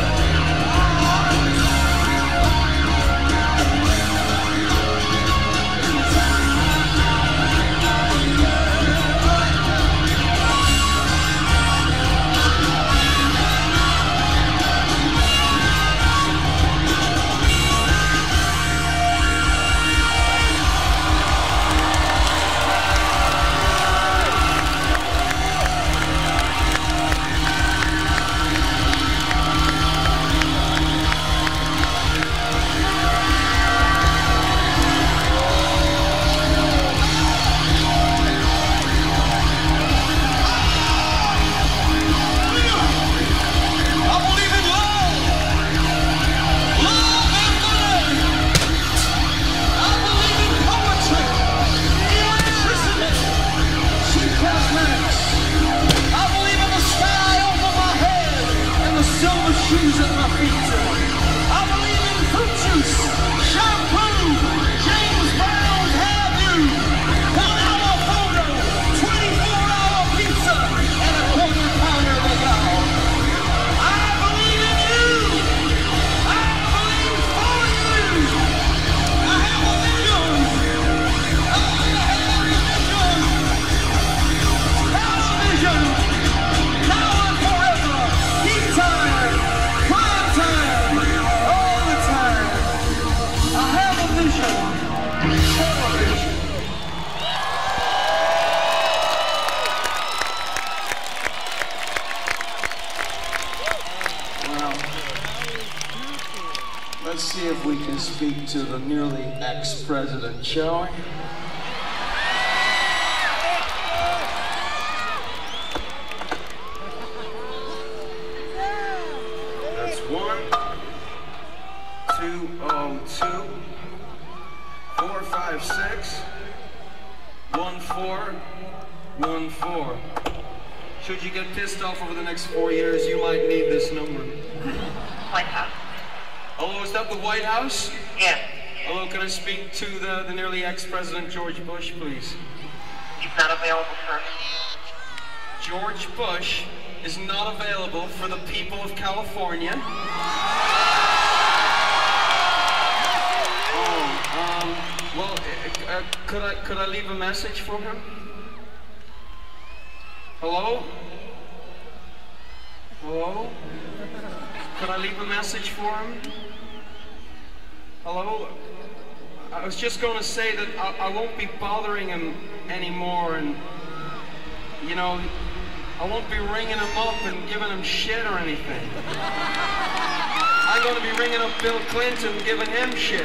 Shoes at my feet. I believe in fruit juice, shampoo, James Brown's hairdo, one hour photo, twenty-four hour pizza, and a quarter pounder of gall. I believe in you. I believe for you. I have a vision. I have a vision. Television. Now and forever. Keep time. Let's see if we can speak to the nearly ex-president, shall we? That's one, two, oh, two, four, five, six, one, four, one, four. Should you get pissed off over the next four years, you might need this number. White House. Hello, is that the White House? Yes. Hello, can I speak to the, the nearly ex-president George Bush, please? He's not available, sir. George Bush is not available for the people of California. Oh, um, well, uh, could I could I leave a message for him? Hello? Hello? Could I leave a message for him? Hello? I was just going to say that I, I won't be bothering him anymore, and, you know, I won't be ringing him up and giving him shit or anything. I'm going to be ringing up Bill Clinton and giving him shit.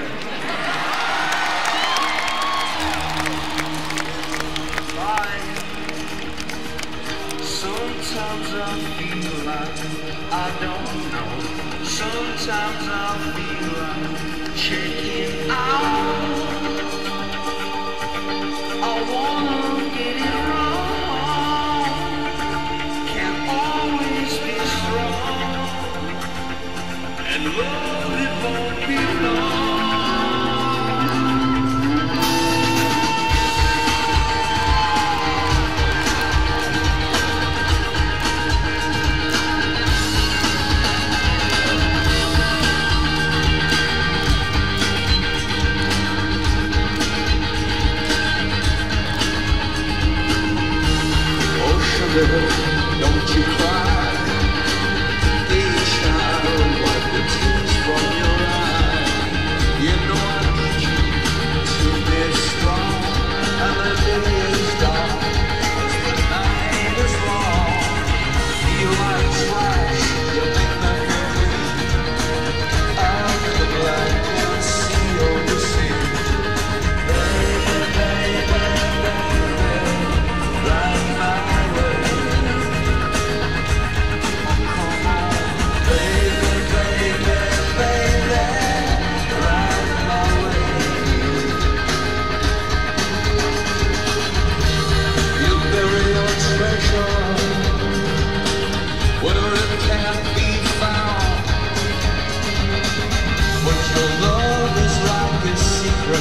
Bye. Sometimes I feel like I don't know. Sometimes I feel like checking out. I wanna get it wrong. Can't always be strong. And love, it won't be long.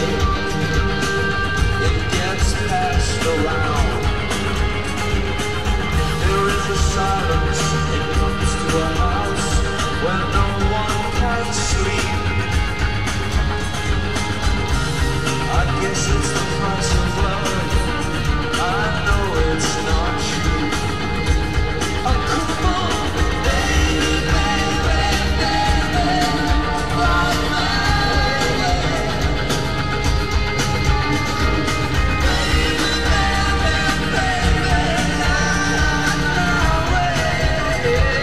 it gets passed around. There is a silence, it comes to a house where no one can sleep. I guess it's the price of love, I know it's not cheap. A couple, baby, baby, baby, right my way. Baby, baby, baby, right my way.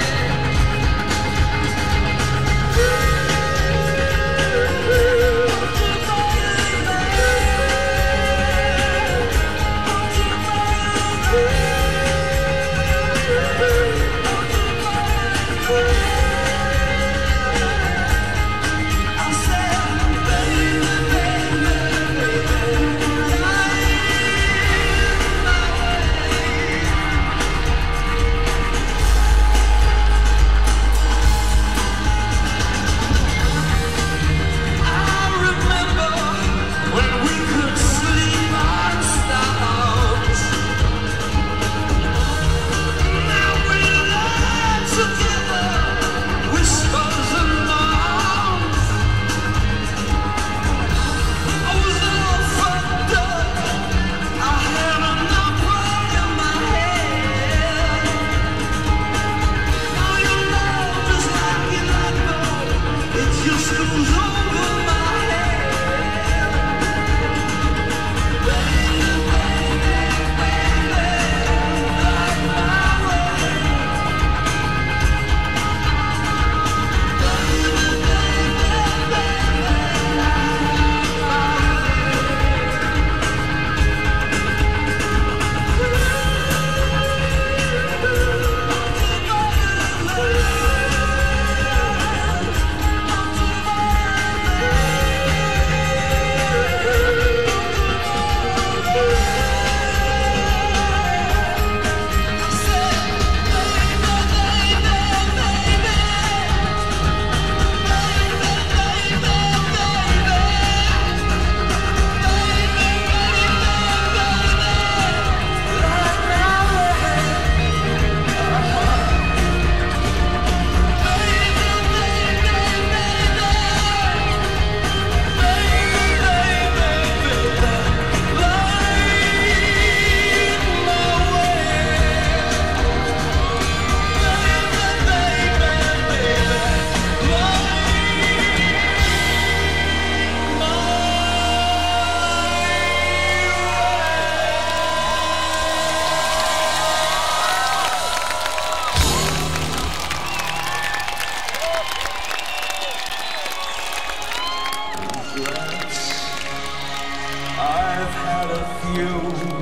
I've had a few,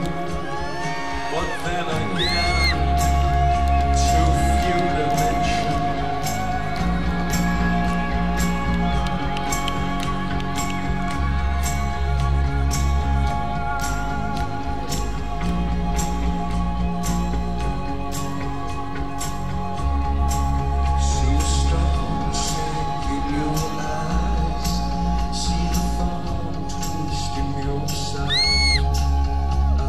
but then again, too few to mention. See the stars sink in your eyes, see the thought twist in your side.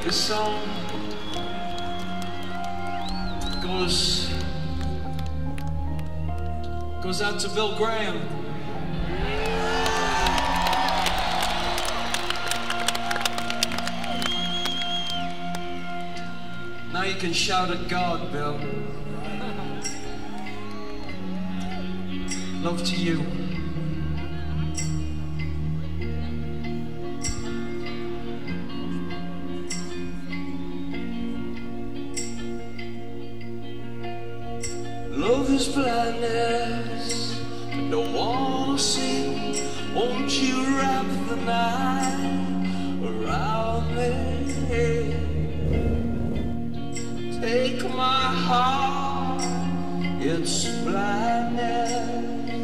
This song goes goes out to Bill Graham. Now you can shout at God, Bill. Love to you. Love is blindness, don't wanna see. Won't you wrap the night around me? Take my heart, it's blindness.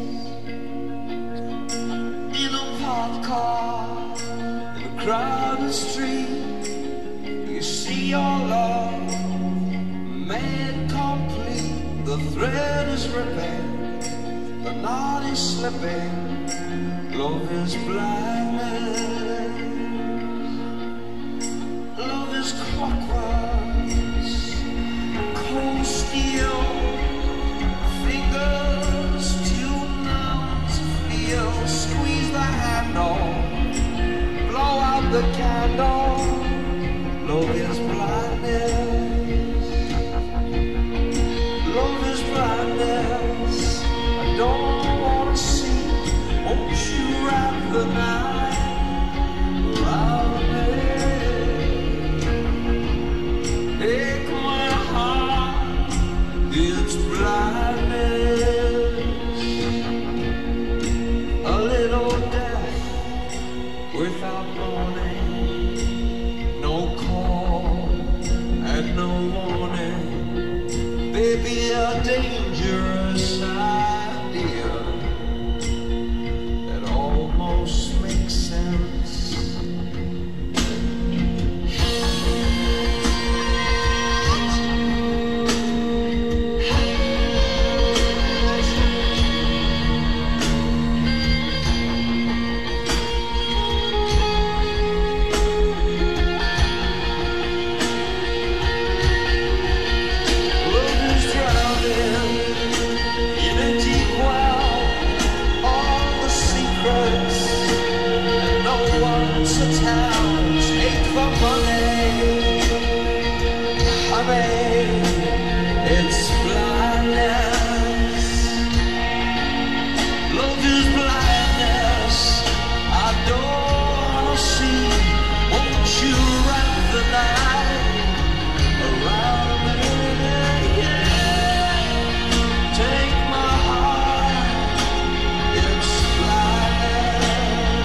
In a parked car, in a crowded street, you see your love made complete. The thread is ripping, the knot is slipping. Love is blindness. Love is clockwork, cold steel. Fingers too numb to feel. Squeeze the handle, blow out the candle. Love is blindness. Love is blindness. I don't wanna see. Won't you wrap the night around me? Take my heart, it's blindness. A little death without warning. No call and no warning. Baby, a dangerous idea that almost makes sense. It's blindness. Love is blindness. I don't wanna see. Won't you wrap the night around me? Yeah. Take my heart. It's blindness.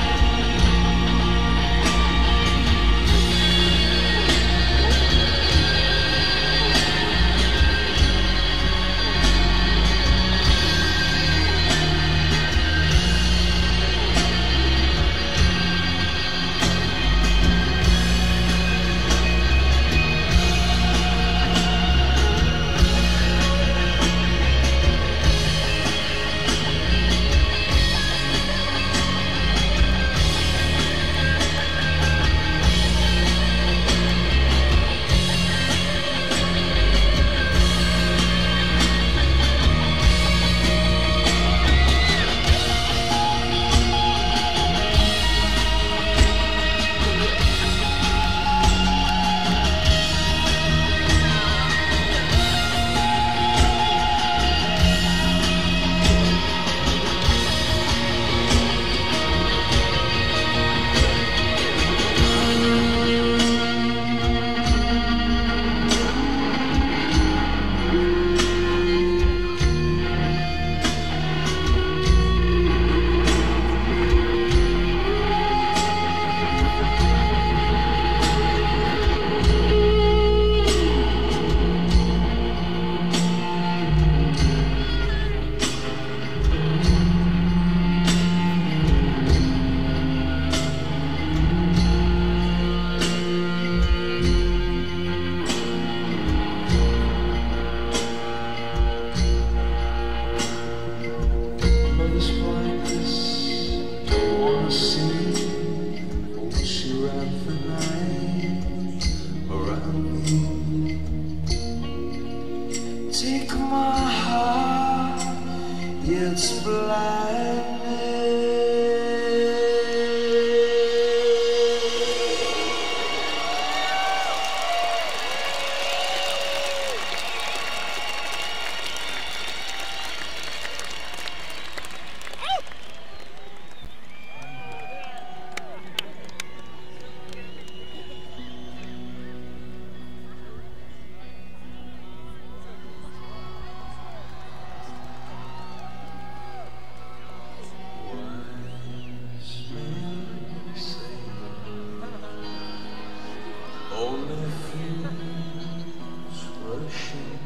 only fools rushing.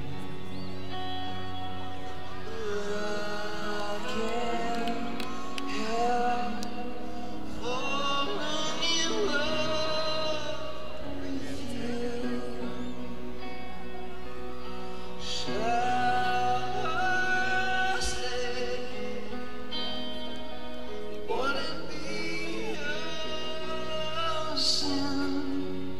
I can't help falling in love with you. Shall I say, would it be a sin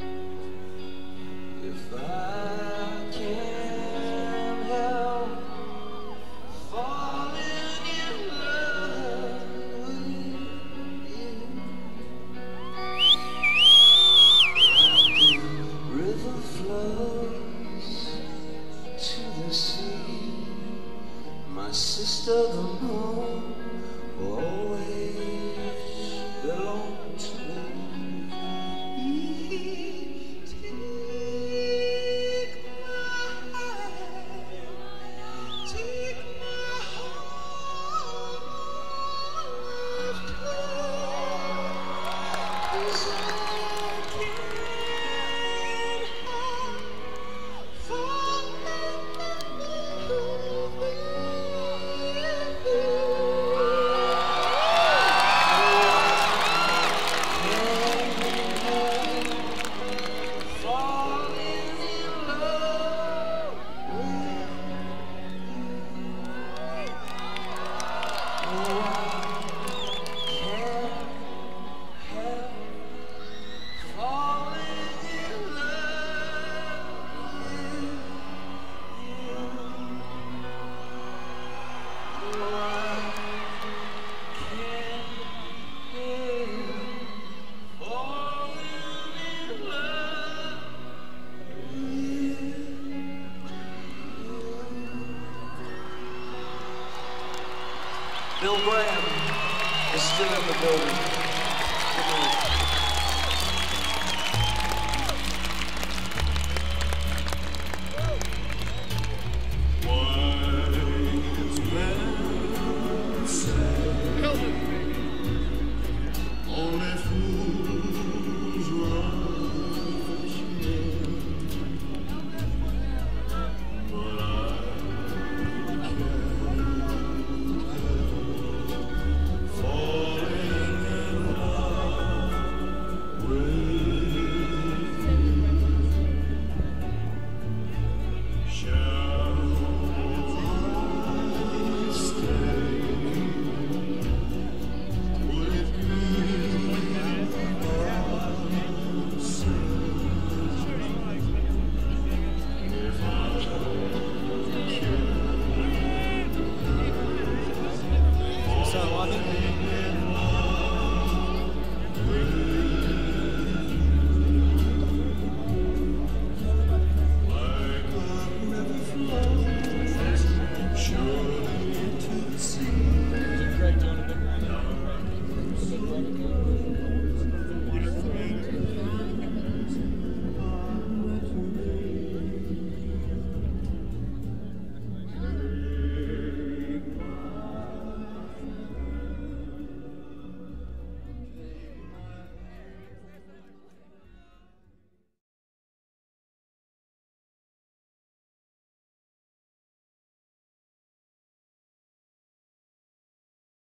if I can't help falling in love with you? The river flows to the sea. My sister the moon will always belong to me. Take my hand, take my heart close, 'cause I can't help falling in love with you. Bill Graham is still in the building.